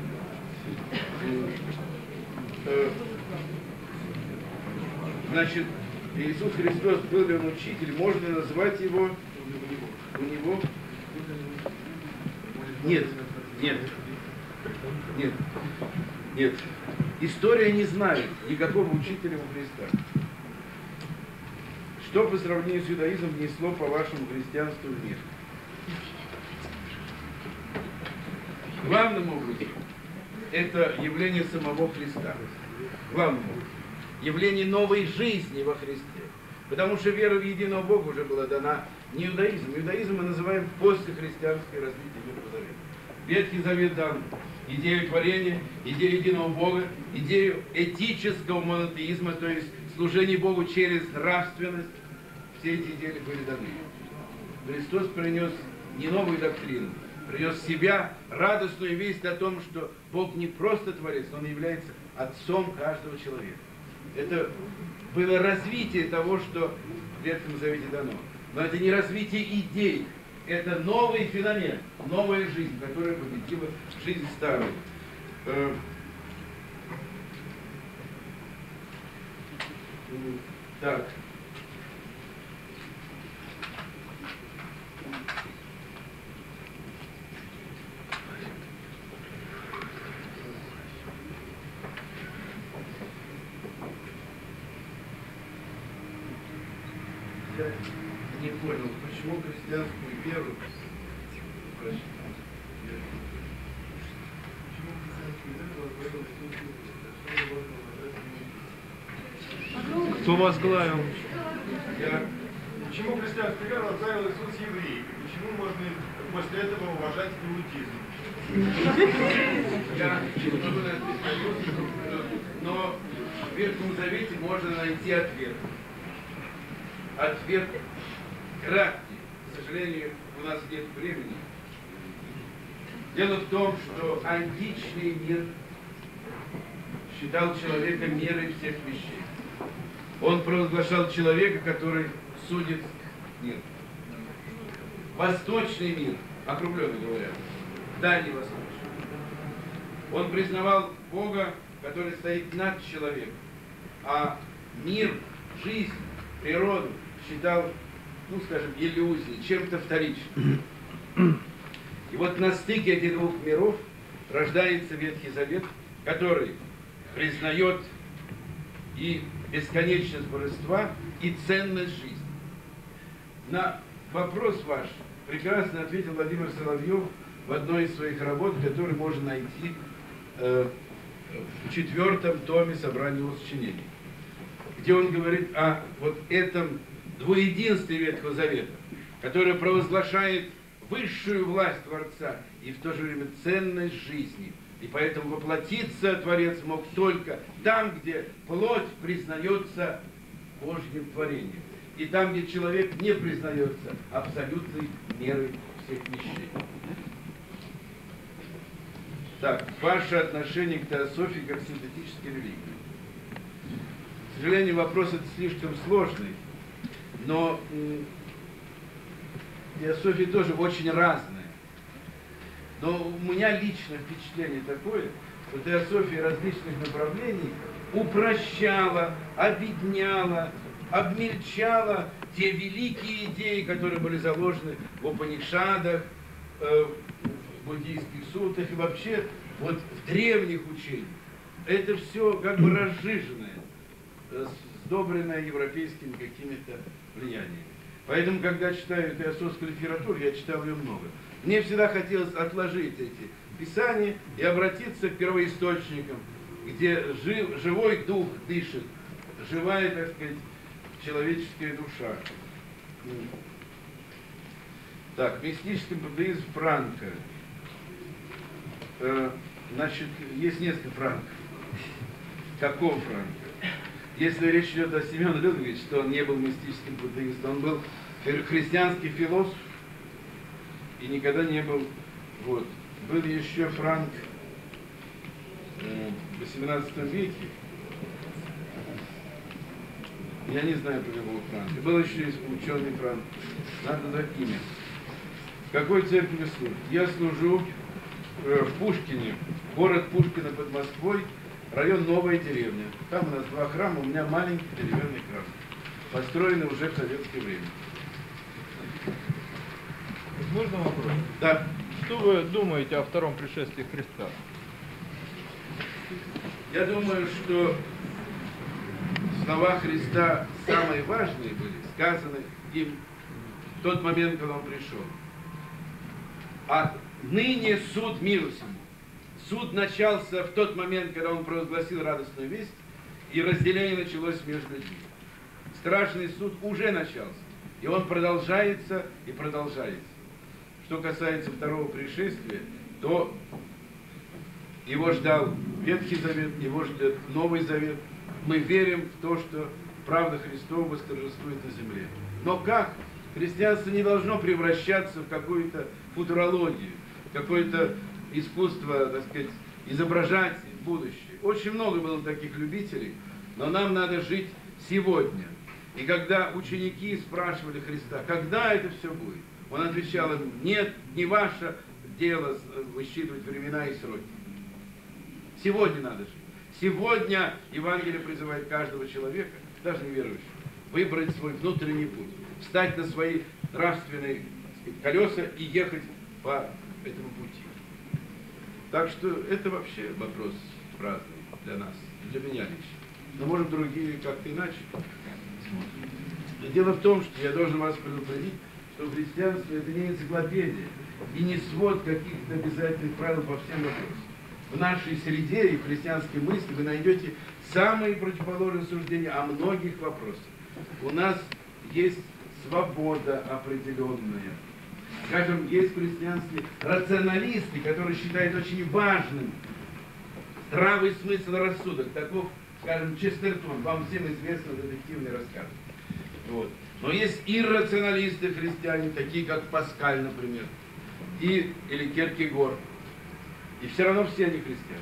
Значит, Иисус Христос, был ли он учитель, можно назвать его у него? Нет, нет, нет, нет. История не знает никакого учителя у Христа. Что по сравнению с иудаизмом внесло, по-вашему, христианство в мир? Главным образом это явление самого Христа. Главным образом. Явление новой жизни во Христе. Потому что вера в единого Бога уже была дана не иудаизм. Иудаизм мы называем постхристианское развитие Ветхого Завета. Ветхий Завет дан идею творения, идею единого Бога, идею этического монотеизма, то есть служение Богу через нравственность. Все эти идеи были даны. Христос принес не новую доктрину, принес в себя радостную весть о том, что Бог не просто Творец, Он является Отцом каждого человека. Это было развитие того, что в Ветхом Завете дано. Но это не развитие идей, это новый феномен, новая жизнь, которая победила жизнь старую. Так. Я не понял, почему христианскую веру... Кто возглавил? Почему христианскую веру возглавил Иисус еврей? Почему можно после этого уважать иудизм? Я не могу на это ответить, но В Ветхом Завете можно найти ответ. Ответ краткий. К сожалению, у нас нет времени. Дело в том, что античный мир считал человека мерой всех вещей. Он провозглашал человека, который судит мир. Восточный мир, округленно говоря, Дальний Восточный, он признавал Бога, который стоит над человеком, а мир, жизнь, природу считал, ну скажем, иллюзией, чем-то вторичным. И вот на стыке этих двух миров рождается Ветхий Завет, который признает и бесконечность божества, и ценность жизни. На вопрос ваш прекрасно ответил Владимир Соловьев в одной из своих работ, которую можно найти в 4-м томе собрания его сочинений, где он говорит о вот этом двуединстве Ветхого Завета, которое провозглашает высшую власть Творца и в то же время ценность жизни. И поэтому воплотиться Творец мог только там, где плоть признается Божьим творением. И там, где человек не признается абсолютной мерой всех вещей. Так, ваше отношение к теософии как к синтетической религии. К сожалению, вопрос этот слишком сложный, но теософия тоже очень разная. Но у меня личное впечатление такое, что теософия различных направлений упрощала, обедняла, обмельчала те великие идеи, которые были заложены в Упанишадах, в буддийских сутрах и вообще вот в древних учениях. Это все как бы разжиженное, сдобренное европейскими какими-то влияниями. Поэтому, когда читаю теософскую литературу, я читал ее много. Мне всегда хотелось отложить эти писания и обратиться к первоисточникам, где живой дух дышит, живая, так сказать, человеческая душа. Так, мистический буддизм Франка. Значит, есть несколько Франков. Какого Франка? Если речь идет о Семене Людвиговиче, то он не был мистическим буддистом, он был христианский философ и никогда не был. Вот. Был еще Франк в XVIII веке. Я не знаю про какого Франка. Был еще ученый Франк. Надо дать имя. В какой церкви вы служите? Я служу в Пушкине, город Пушкино под Москвой, район Новая деревня. Там у нас 2 храма, у меня маленький деревянный храм, построенный уже в советское время. Можно вопрос? Да. Что вы думаете о втором пришествии Христа? Я думаю, что слова Христа самые важные были сказаны им в тот момент, когда Он пришел. А ныне суд миру сему. Суд начался в тот момент, когда Он провозгласил радостную весть, и разделение началось между людьми. Страшный суд уже начался, и он продолжается и продолжается. Что касается второго пришествия, то его ждал Ветхий Завет, его ждет Новый Завет. Мы верим в то, что правда Христова восторжествует на земле. Но как? Христианство не должно превращаться в какую-то футурологию, какое-то искусство, так сказать, изображать будущее. Очень много было таких любителей, но нам надо жить сегодня. И когда ученики спрашивали Христа, когда это все будет, Он отвечал им: нет, не ваше дело высчитывать времена и сроки. Сегодня надо жить. Сегодня Евангелие призывает каждого человека, даже неверующего, выбрать свой внутренний путь, встать на свои нравственные колеса и ехать по этому пути. Так что это вообще вопрос праздный для нас, для меня лично. Но может другие как-то иначе смотрят. Дело в том, что я должен вас предупредить, что христианство это не энциклопедия и не свод каких-то обязательных правил по всем вопросам. В нашей среде и в христианской мысли вы найдете самые противоположные суждения о многих вопросах. У нас есть свобода определенная. Скажем, есть в христианстве рационалисты, которые считают очень важным здравый смысл, рассудок. Таков скажем, Честертон, вам всем известный детективный рассказ. Вот. Но есть иррационалисты христиане, такие как Паскаль, например, или Кierkegaard. И все равно все они христиане.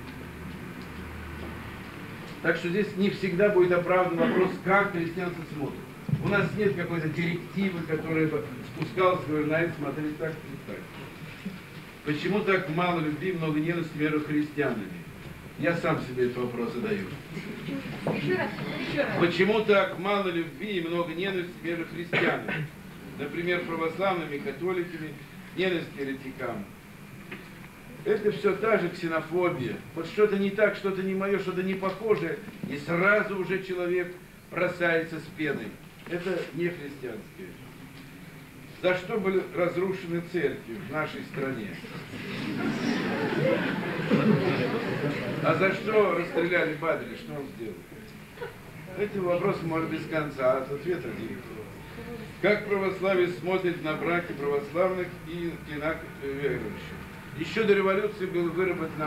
Так что здесь не всегда будет оправдан вопрос, как христианство смотрит. У нас нет какой-то директивы, которая бы спускалась, говорит, на это смотреть так и так. Почему так мало любви, много ненависти между христианами? Я сам себе этот вопрос задаю. Еще раз. Почему так мало любви и много ненависти между христианами? Например, православными, католиками, ненависть к еретикам. Это все та же ксенофобия. Вот что-то не так, что-то не мое, что-то не похожее, и сразу уже человек бросается с пеной. Это не христианское. За что были разрушены церкви в нашей стране? А за что расстреляли Бадри? Что он сделал? Эти вопросы можно без конца, а ответ один. Как православие смотрит на браки православных и верующих? Еще до революции было выработано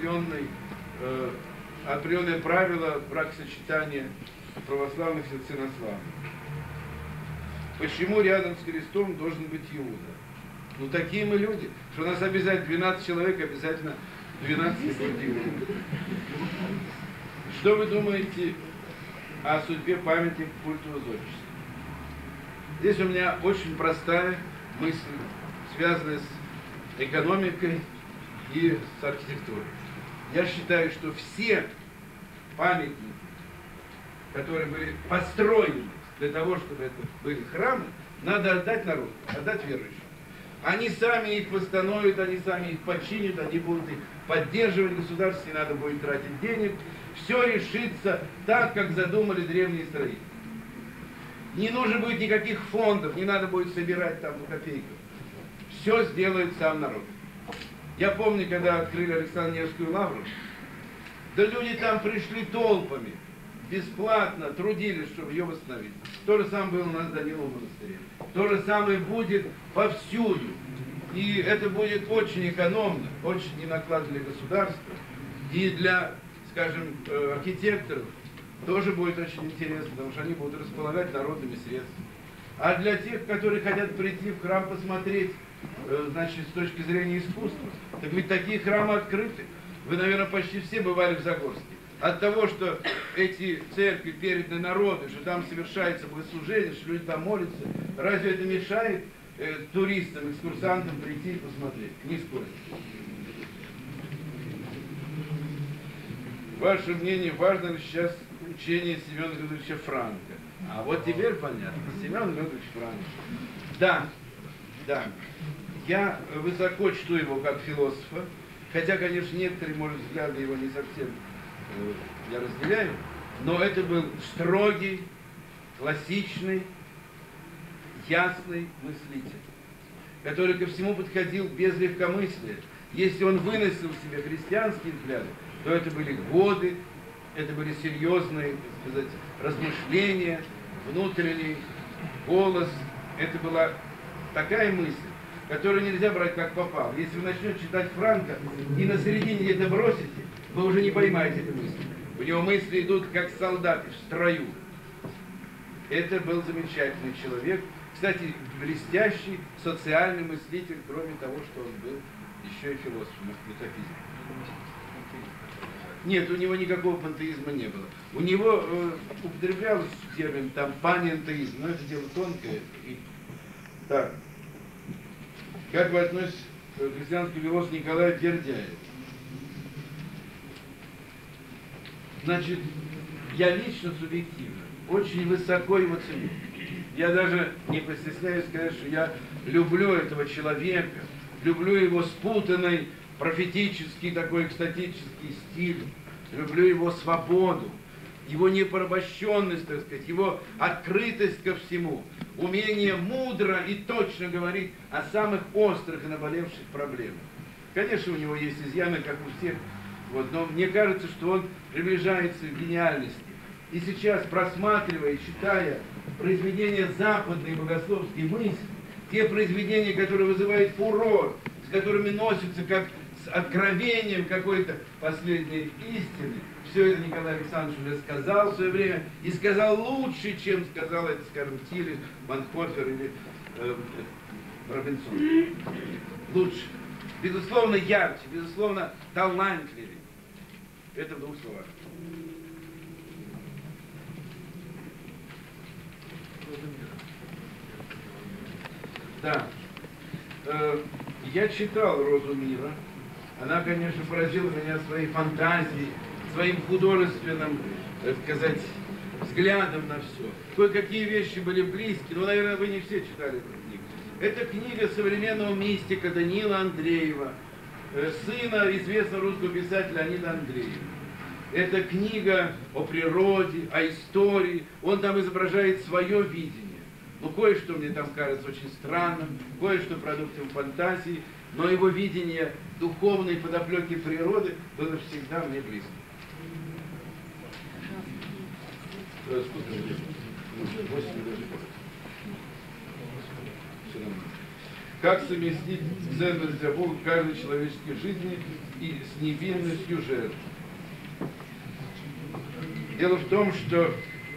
определенное правило бракосочетания православных и инославных. Почему рядом с крестом должен быть Иуда? Ну такие мы люди, что у нас обязательно 12 человек, обязательно 12 будет Иуда. Что вы думаете о судьбе памятника культу зодчества? Здесь у меня очень простая мысль, связанная с экономикой и с архитектурой. Я считаю, что все памятники, которые были построены для того, чтобы это были храмы, надо отдать народу, отдать верующим. Они сами их восстановят, они сами их починят, они будут их поддерживать, государству не надо будет тратить денег. Все решится так, как задумали древние строители. Не нужно будет никаких фондов, не надо будет собирать там по копейкам. Все сделает сам народ. Я помню, когда открыли Александро-Невскую лавру, да люди там пришли толпами, бесплатно трудились, чтобы ее восстановить. То же самое было у нас в Даниловом монастыре. То же самое будет повсюду. И это будет очень экономно, очень не накладно для государства. И для, скажем, архитекторов тоже будет очень интересно, потому что они будут располагать народными средствами. А для тех, которые хотят прийти в храм посмотреть, значит, с точки зрения искусства, так ведь такие храмы открыты. Вы, наверное, почти все бывали в Загорске. От того, что эти церкви переданы народу, что там совершается богослужение, что люди там молятся, разве это мешает туристам, экскурсантам прийти и посмотреть? Нисколько. Ваше мнение, важно ли сейчас учение Семена Людовича Франка? А вот теперь понятно. Семен Людович Франк. Да, да. Я высоко чту его как философа, хотя, конечно, некоторые, может, взгляды его не совсем я разделяю, но это был строгий, классичный, ясный мыслитель, который ко всему подходил без легкомыслия. Если он выносил в себе христианские взгляды, то это были годы, это были серьезные, так сказать, размышления, внутренний голос. Это была такая мысль, которую нельзя брать как попало. Если вы начнете читать Франка и на середине где-то бросите, вы уже не поймаете эту мысль. У него мысли идут как солдаты в строю. Это был замечательный человек. Кстати, блестящий социальный мыслитель, кроме того, что он был еще и философ, метафизик. Нет, у него никакого пантеизма не было. У него употреблялся термин там панентеизм, но это дело тонкое. Так. Как вы относитесь к христианскому философу Николаю Бердяеву? Значит, я лично субъективно очень высоко его ценю. Я даже не постесняюсь сказать, что я люблю этого человека, люблю его спутанный, профетический такой экстатический стиль, люблю его свободу, его непорабощенность, так сказать, его открытость ко всему, умение мудро и точно говорить о самых острых и наболевших проблемах. Конечно, у него есть изъяны, как у всех, вот, но мне кажется, что он приближается к гениальности. И сейчас, просматривая, читая произведения западной богословской мысли, те произведения, которые вызывают фурор, с которыми носятся как с откровением какой-то последней истины, Все это Николай Александрович уже сказал в свое время, и сказал лучше, чем сказал это, скажем, Тилли, Ванхофер или Робинсон. Лучше. Безусловно, ярче, безусловно, талантливее. Это в двух словах. Да. Я читал «Розу мира». Она, конечно, поразила меня своей фантазией, своим художественным, так сказать, взглядом на все. Кое-какие вещи были близки, но, наверное, вы не все читали эту книгу. Это книга современного мистика Даниила Андреева, сына известного русского писателя Леонида Андреева. Это книга о природе, о истории. Он там изображает свое видение. Ну, кое-что мне там кажется очень странным, кое-что продуктом фантазии, но его видение духовной подоплеки природы было всегда мне близко. Как совместить ценность для Бога каждой человеческой жизни и с невинностью жертв? Дело в том, что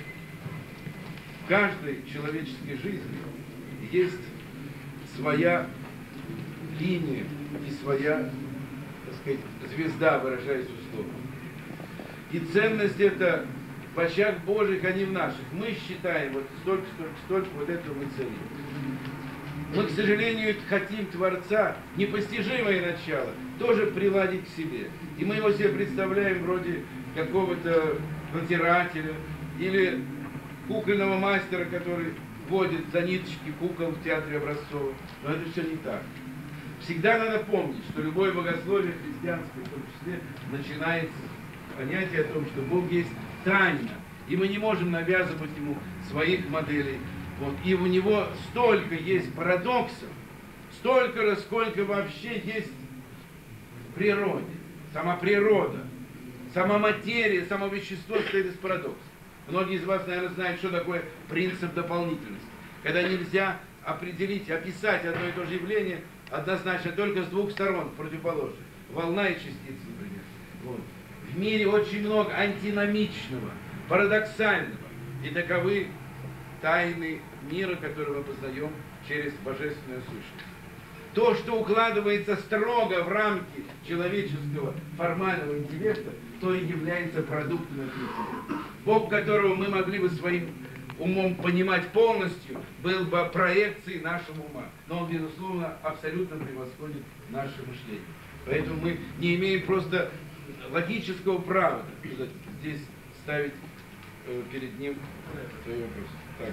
в каждой человеческой жизни есть своя линия и своя, так сказать, звезда, выражаясь условно. И ценность это в очах Божьих, а не в наших. Мы считаем, вот столько, вот этого мы ценим. Мы, к сожалению, хотим Творца, непостижимое начало, тоже приладить к себе. И мы его себе представляем вроде какого-то надзирателя или кукольного мастера, который водит за ниточки кукол в театре Образцова. Но это все не так. Всегда надо помнить, что любое богословие христианское, в том числе, начинается с понятия о том, что Бог есть тайна, и мы не можем навязывать ему своих моделей. Вот. И у него столько есть парадоксов, столько, сколько вообще есть в природе. Сама природа, сама материя, само вещество состоит из парадоксов. Многие из вас, наверное, знают, что такое принцип дополнительности. Когда нельзя определить, описать одно и то же явление однозначно только с двух сторон противоположных. Волна и частица, например. Вот. В мире очень много антиномичного, парадоксального. И таковы тайны мира, который мы познаем через божественную сущность. То, что укладывается строго в рамки человеческого формального интеллекта, то и является продуктом этого интеллекта. Бог, которого мы могли бы своим умом понимать полностью, был бы проекцией нашего ума. Но он, безусловно, абсолютно превосходит наше мышление. Поэтому мы не имеем просто логического права здесь ставить перед ним свои вопросы. Так.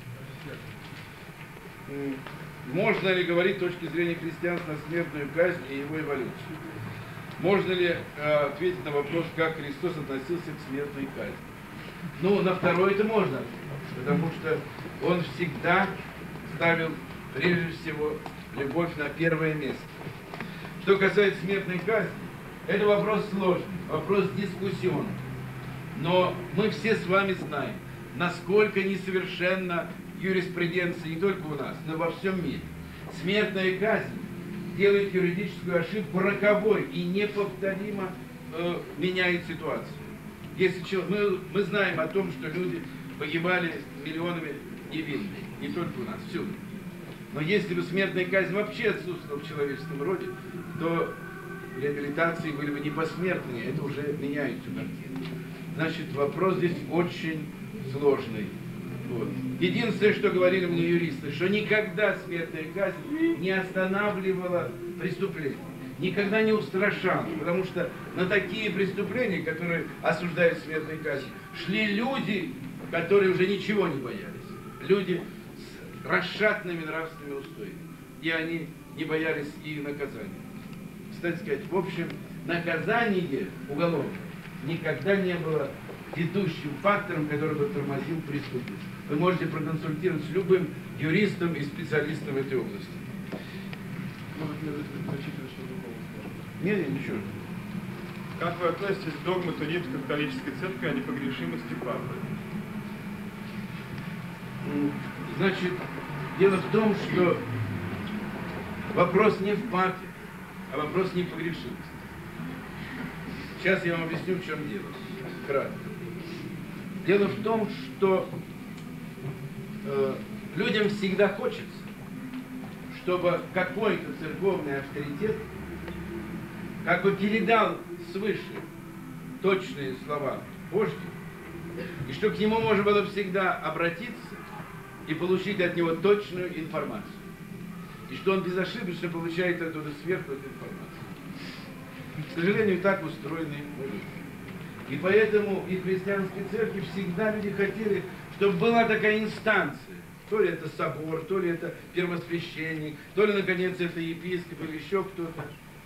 Можно ли говорить с точки зрения христианства на смертную казнь и его эволюцию? Можно ли ответить на вопрос, как Христос относился к смертной казни? Ну, на второе это можно, потому что он всегда ставил, прежде всего, любовь на первое место. Что касается смертной казни, это вопрос сложный, вопрос дискуссионный. Но мы все с вами знаем, насколько несовершенна юриспруденция не только у нас, но во всем мире. Смертная казнь делает юридическую ошибку роковой и неповторимо меняет ситуацию. Если мы знаем о том, что люди погибали миллионами невинных, не только у нас, всюду. Но если бы смертная казнь вообще отсутствовала в человеческом роде, то реабилитации были бы не посмертные, это уже меняет всю картину. Значит, вопрос здесь очень сложный. Вот. Единственное, что говорили мне юристы, что никогда смертная казнь не останавливала преступление, никогда не устрашала, потому что на такие преступления, которые осуждают смертной казнью, шли люди, которые уже ничего не боялись, люди с расшатными нравственными устоями, и они не боялись и наказания. Кстати сказать, в общем, наказание уголовное никогда не было ведущим фактором, который бы тормозил преступность. Вы можете проконсультировать с любым юристом и специалистом в этой области. Нет, ничего. Как вы относитесь к догмату Римско-католической церкви о непогрешимости папы? Значит, дело в том, что вопрос не в папе, а вопрос непогрешимости. Сейчас я вам объясню, в чем дело. кратко. Дело в том, что людям всегда хочется, чтобы какой-то церковный авторитет как бы передал свыше точные слова Божьи, и что к нему можно было всегда обратиться и получить от него точную информацию. И что он безошибочно получает оттуда сверху эту информацию. К сожалению, так устроены люди. И поэтому и в христианской церкви всегда люди хотели, чтобы была такая инстанция. То ли это собор, то ли это первосвященник, то ли, наконец, это епископ или еще кто-то.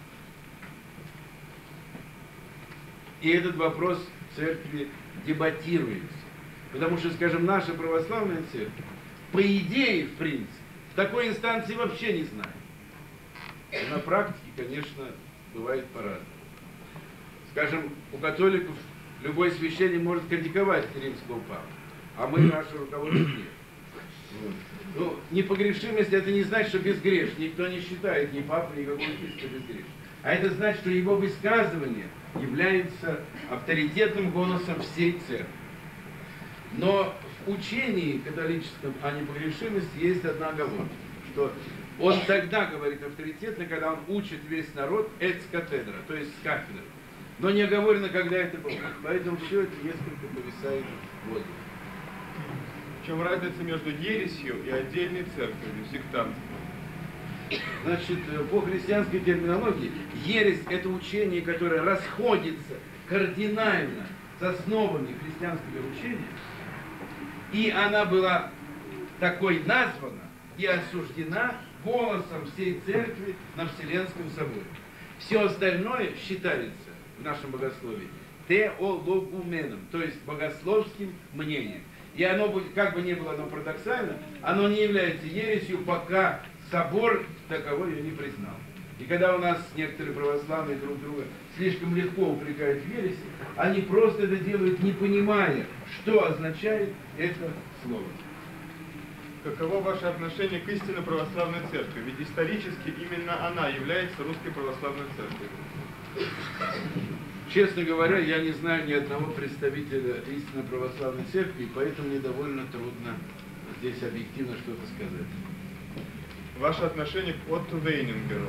И этот вопрос в церкви дебатируется. Потому что, скажем, наша православная церковь, по идее, в принципе, в такой инстанции вообще не знает. Но на практике, конечно, бывает по-разному. Скажем, у католиков любой священник может критиковать римского папу, а мы наше руководство нет. Вот. Ну, непогрешимость это не значит, что безгрешен. Никто не считает ни папу, ни какого епископа безгрешным. А это значит, что его высказывание является авторитетным голосом всей церкви. Но в учении католическом о непогрешимости есть одна оговорка, что он тогда говорит авторитетно, когда он учит весь народ экс-катедра, то есть с кафедры. Но не оговорено, когда это было. Поэтому все это несколько повисает в воздухе. В чем разница между ересью и отдельной церковью, сектантством? Значит, по христианской терминологии, ересь – это учение, которое расходится кардинально с основами христианского учения, и она была такой названа и осуждена голосом всей церкви на Вселенском соборе. Все остальное считается в нашем богословии теологуменом, то есть богословским мнением. И оно, как бы ни было оно парадоксально, оно не является ересью, пока собор таковой ее не признал. И когда у нас некоторые православные друг друга слишком легко упрекают в ереси, они просто это делают, не понимая, что означает это слово. Каково ваше отношение к истинно православной церкви? Ведь исторически именно она является русской православной церковью. Честно говоря, я не знаю ни одного представителя истинно православной церкви, поэтому мне довольно трудно здесь объективно что-то сказать. Ваше отношение к Отту Вейнингеру?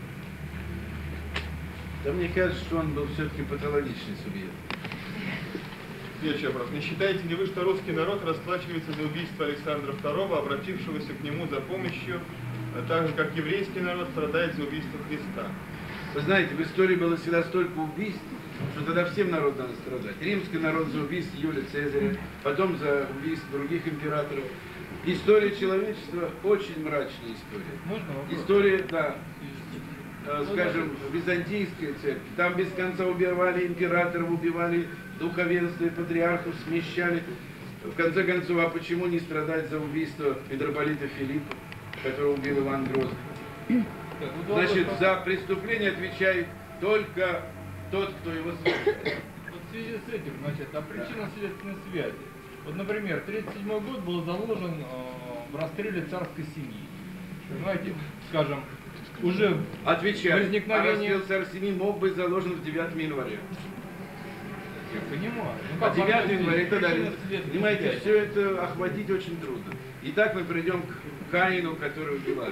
Да мне кажется, что он был все-таки патологичный субъект. Следующий вопрос. Не считаете ли вы, что русский народ расплачивается за убийство Александра II, обратившегося к нему за помощью, так же, как еврейский народ страдает за убийство Христа? Вы знаете, в истории было всегда столько убийств, что тогда всем народам надо страдать. Римский народ за убийство Юлия Цезаря, потом за убийство других императоров. История человечества очень мрачная история. Можно вопрос? История, да, скажем, византийская церковь. Там без конца убивали императоров, убивали духовенство и патриархов, смещали. В конце концов, а почему не страдать за убийство митрополита Филиппа, которого убил Иван Грозный? Значит, за преступление отвечает только тот, кто его совершил. Вот в связи с этим, значит, о причинно-следственной связи. Вот, например, 1937 год был заложен в расстреле царской семьи. Понимаете, скажем, уже Отвечаю, возникновение... а расстрел царской семьи мог быть заложен в 9 января. Я понимаю. Ну, А как 9 января и так далее. причинно-следственная Понимаете, связь? все это охватить очень трудно. И так мы придем к Каину, который убивал.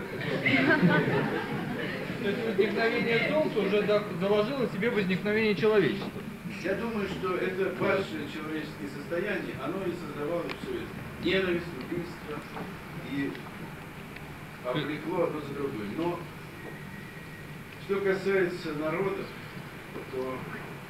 То есть возникновение солнца уже заложило себе возникновение человечества. Я думаю, что это ваше человеческое состояние, оно и создавало все это. Ненависть, убийство и облекло одно за другое. Но что касается народов, то,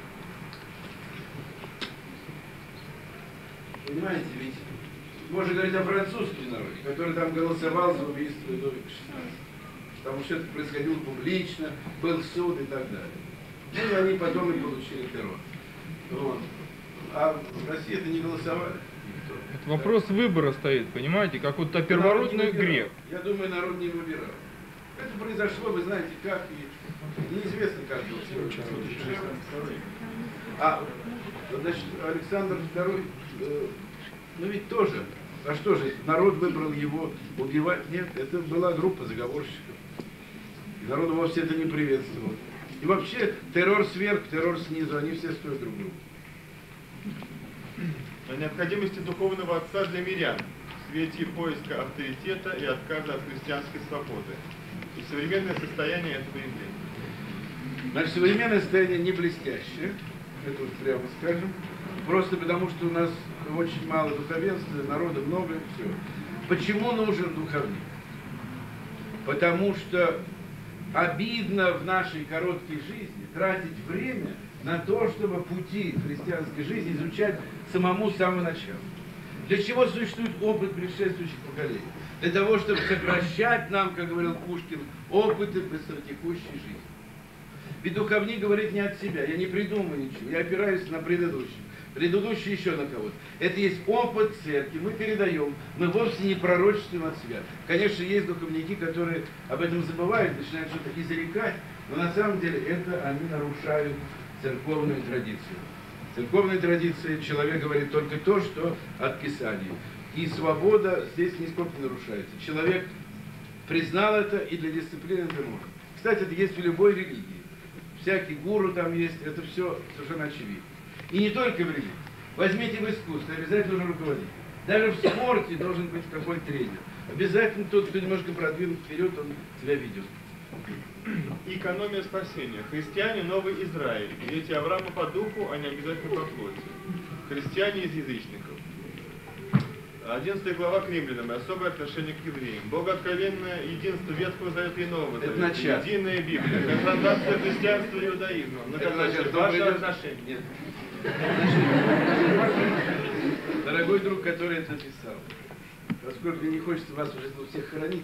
понимаете, ведь можно говорить о французском народе, который там голосовал за убийство Людовика XVI. Потому что это происходило публично, был суд и так далее. Ну и они потом и получили террор. Вот. А в России это не голосовали. Это вопрос выбора стоит, понимаете, как вот первородный грех. Я думаю, народ не выбирал. Это произошло, вы знаете, как и неизвестно, как был. Значит, Александр II, ну ведь тоже. А что же, народ выбрал его убивать? Нет, это была группа заговорщиков. И народ вовсе это не приветствовал. И вообще террор сверху, террор снизу, они все стоят друг друга. о необходимости духовного отца для мирян в свете поиска авторитета и отказа от христианской свободы и современное состояние этого явления. Значит, современное состояние не блестящее, это вот прямо скажем, просто потому что у нас очень мало духовенства, народа много, все. Почему нужен духовник? Потому что обидно в нашей короткой жизни тратить время на то, чтобы пути христианской жизни изучать самому с самого начала. Для чего существует опыт предшествующих поколений? Для того, чтобы сокращать нам, как говорил Пушкин, опыты быстротекущей жизни. Ведь духовник говорит не от себя, я не придумываю ничего, я опираюсь на предыдущий еще на кого-то. Это есть опыт церкви, мы передаем, мы вовсе не пророчествуем от себя. Конечно, есть духовники, которые об этом забывают, начинают что-то изрекать, но на самом деле это они нарушают церковную традицию. В церковной традиции человек говорит только то, что от Писания. И свобода здесь нисколько не нарушается. Человек признал это, и для дисциплины это можно. Кстати, это есть в любой религии. Всякий гуру там есть, это все совершенно очевидно. И не только в религии. Возьмите в искусстве, обязательно нужен руководитель. Даже в спорте должен быть какой-то тренер. Обязательно тот, кто немножко продвинут вперед, он себя ведет. Экономия спасения. Христиане — новый Израиль. Дети Авраама по духу, а не обязательно по плоти. Христиане из язычников. 11 глава к римлянам и особое отношение к евреям. Богооткровенное единство Ветхого Завета и Нового Завета. начало. Единая Библия. Конфронтация христианства и иудаизма. Ваше отношение. Нет. Дорогой друг, который это написал, поскольку не хочется вас уже всех хоронить,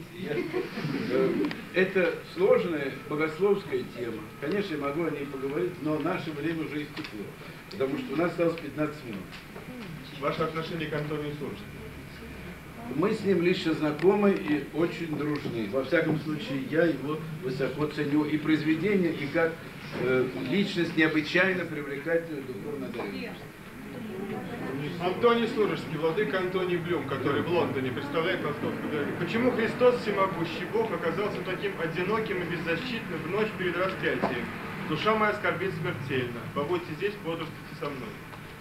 это сложная богословская тема. Конечно, я могу о ней поговорить, но наше время уже истекло, потому что у нас осталось 15 минут. Ваше отношение к Антонию Сурожскому? Мы с ним лично знакомы и очень дружны. Во всяком случае, я его высоко ценю и произведение, и как личность необычайно привлекательную, духовно одаренную. Антоний Сурожский, владыка Антоний Блюм, который в Лондоне представляет московскую библиотеку. Почему Христос, всемогущий Бог, оказался таким одиноким и беззащитным в ночь перед распятием? Душа моя скорбит смертельно. Побудьте здесь, бодрствуйте со мной.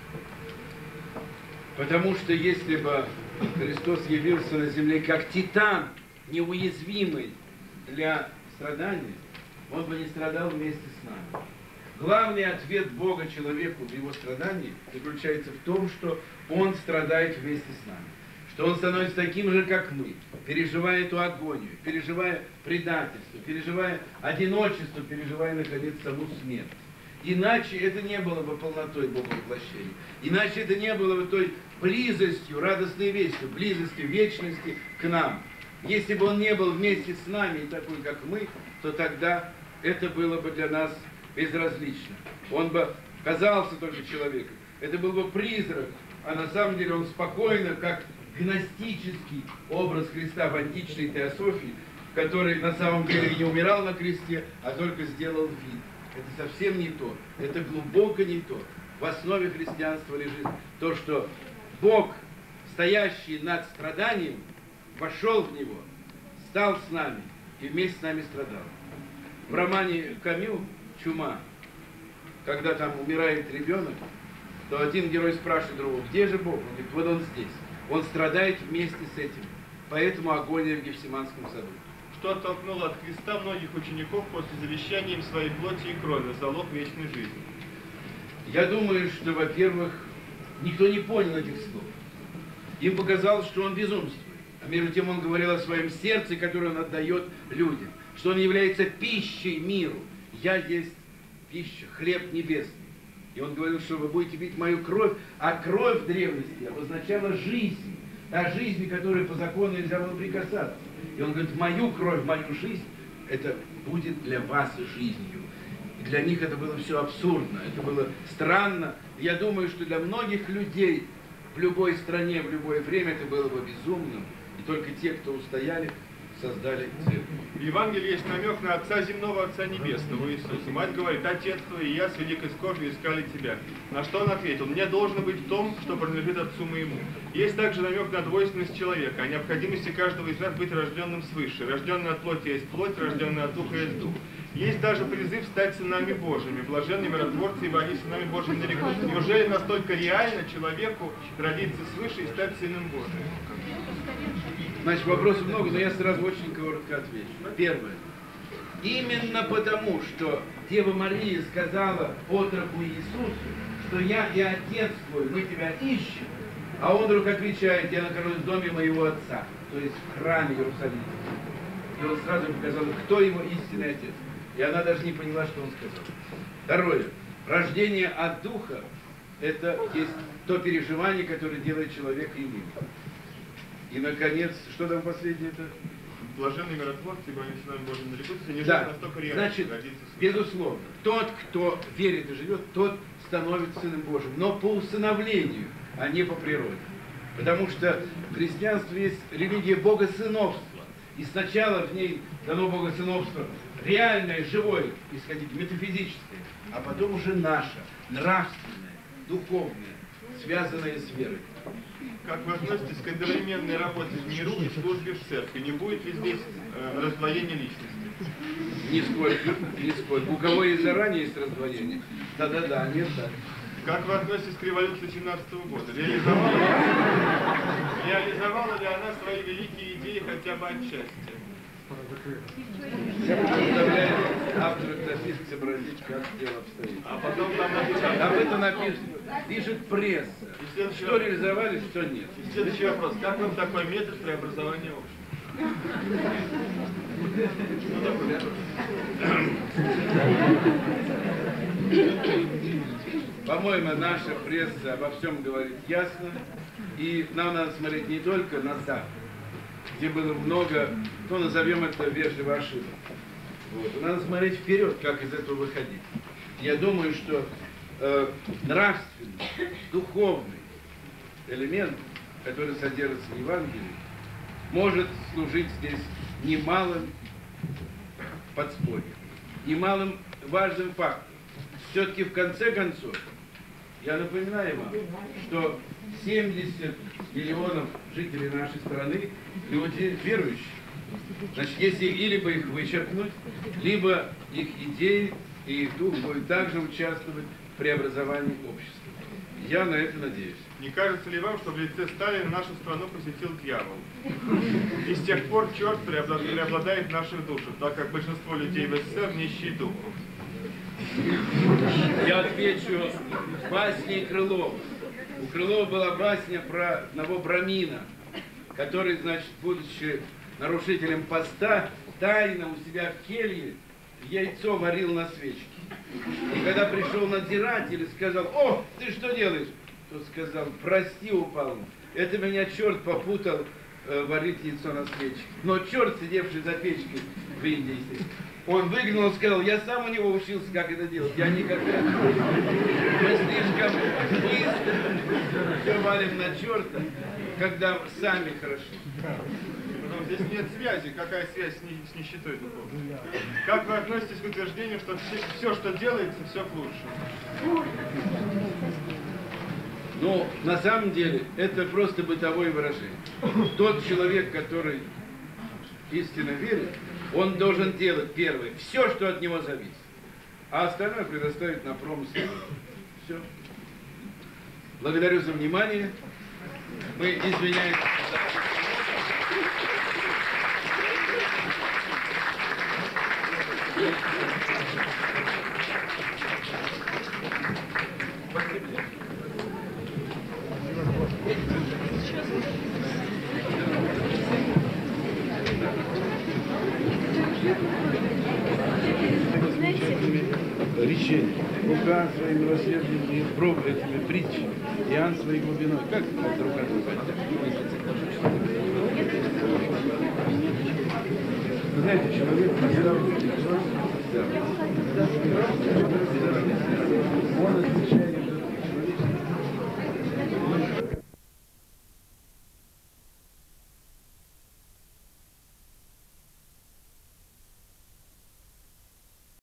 Потому что если бы Христос явился на земле как титан, неуязвимый для страданий, он бы не страдал вместе с нами. Главный ответ Бога человеку в его страдании заключается в том, что он страдает вместе с нами. Что он становится таким же, как мы, переживая эту агонию, переживая предательство, переживая одиночество, переживая, наконец, саму смерть. Иначе это не было бы полнотой Боговоплощения. Иначе это не было бы той близостью, радостной вестью, близостью вечности к нам. Если бы он не был вместе с нами и такой, как мы, то тогда это было бы для нас безразлично. Он бы казался только человеком. Это был бы призрак, а на самом деле он спокойно, как гностический образ Христа в античной теософии, который на самом деле не умирал на кресте, а только сделал вид. Это совсем не то. Это глубоко не то. В основе христианства лежит то, что Бог, стоящий над страданием, вошел в него, стал с нами и вместе с нами страдал. В романе Камю «Чума», когда там умирает ребенок, то один герой спрашивает другого: где же Бог? Он говорит: вот он здесь. Он страдает вместе с этим. Поэтому агония в Гефсиманском саду. Что оттолкнуло от Христа многих учеников после завещания им своей плоти и крови, залог вечной жизни? Я думаю, что, во-первых, никто не понял этих слов. Им показалось, что он безумствует. А между тем он говорил о своем сердце, которое он отдает людям. Что он является пищей миру. Я есть пища, хлеб небесный. И он говорил, что вы будете пить мою кровь. А кровь в древности обозначала жизнь. Та жизнь, которой по закону нельзя было прикасаться. И он говорит: мою кровь, мою жизнь, это будет для вас жизнью. И для них это было все абсурдно, это было странно. Я думаю, что для многих людей в любой стране, в любое время это было бы безумным. И только те, кто устояли, создали церковь. В Евангелии есть намек на Отца земного, Отца небесного Иисуса. Мать говорит: Отец твой и я с великой скорбью искали тебя. На что он ответил: мне должно быть в том, что принадлежит Отцу моему. Есть также намек на двойственность человека, о необходимости каждого из нас быть рожденным свыше. Рожденный от плоти есть плоть, рожденный от духа есть дух. Есть даже призыв стать сынами Божьими, блаженные миротворцы, ибо они сынами Божьими нарекутся. Неужели настолько реально человеку родиться свыше и стать сыном Божьим? Значит, вопросов много, но я сразу очень коротко отвечу. Первое. Именно потому, что Дева Мария сказала отроку Иисусу, что я и Отец твой, мы тебя ищем, а он вдруг отвечает: я нахожусь в доме моего Отца, то есть в храме Иерусалима. И он сразу показал, кто его истинный Отец. И она даже не поняла, что он сказал. Второе. Рождение от Духа – это есть то переживание, которое делает человека иным. И, наконец, что там последнее-то? Блаженные миротворцы, ибо они сынами Божьими нарекутся. Неужели Да, настолько реально значит, родиться свыше? безусловно, тот, кто верит и живет, тот становится Сыном Божьим, но по усыновлению, а не по природе. Потому что в христианстве есть религия богосыновства, и сначала в ней дано богосыновство реальное, живое, исходить метафизическое, а потом уже наше, нравственное, духовное, связанное с верой. Как вы относитесь к одновременной работе в миру и службе в церкви? Не будет ли здесь раздвоения личности? Нисколько, нисколько. У кого есть заранее есть раздвоение? Да-да-да, нет, да. Как вы относитесь к революции 17-го года? Реализовала ли она свои великие идеи хотя бы отчасти? Я представляю, авторы записки сообразить, как дело обстоит. А потом там написано. Об этом напишет, пишет пресса. Что реализовали, что нет. И следующий вопрос. Как вам такой метод преобразования общества? Что такое? По-моему, наша пресса обо всем говорит ясно. И нам надо смотреть не только на Запад, где было много, ну, назовем это вежливо, ошибок. Вот. Надо смотреть вперед, как из этого выходить. Я думаю, что нравственный, духовный элемент, который содержится в Евангелии, может служить здесь немалым подспорьем, немалым важным фактом. Все-таки в конце концов, я напоминаю вам, что 70 миллионов жителей нашей страны люди верующие. Значит, если либо их вычеркнуть, либо их идеи и их дух будет также участвовать в преобразовании общества. Я на это надеюсь. Не кажется ли вам, что в лице Сталина нашу страну посетил дьявол? И с тех пор черт преобладает в наших душах, так как большинство людей в СССР нищие духом? Я отвечу басней Крылова. У Крылова была басня про одного брамина, который, значит, будучи нарушителем поста, тайно у себя в келье яйцо варил на свечке. И когда пришел надзиратель и сказал: о, ты что делаешь? Тот сказал: прости, упал, это меня черт попутал варить яйцо на свечке. Но черт, сидевший за печкой в Индии, он выглянул и сказал: я сам у него учился, как это делать. Я никогда. Мы слишком быстро все валим на черта, когда сами хороши. Но здесь нет связи. Какая связь с нищетой духовной? Как вы относитесь к утверждению, что все, что делается, все к лучшему? Ну, на самом деле, это просто бытовое выражение. Тот человек, который истинно верит, он должен делать, первое, все, что от него зависит, а остальное предоставить на промысел. Все. Благодарю за внимание. Мы извиняемся. Речение. Рука своим милосердием и этими притчами, Иоанн своей глубиной. Как это рука Вы знаете, человек он отвечает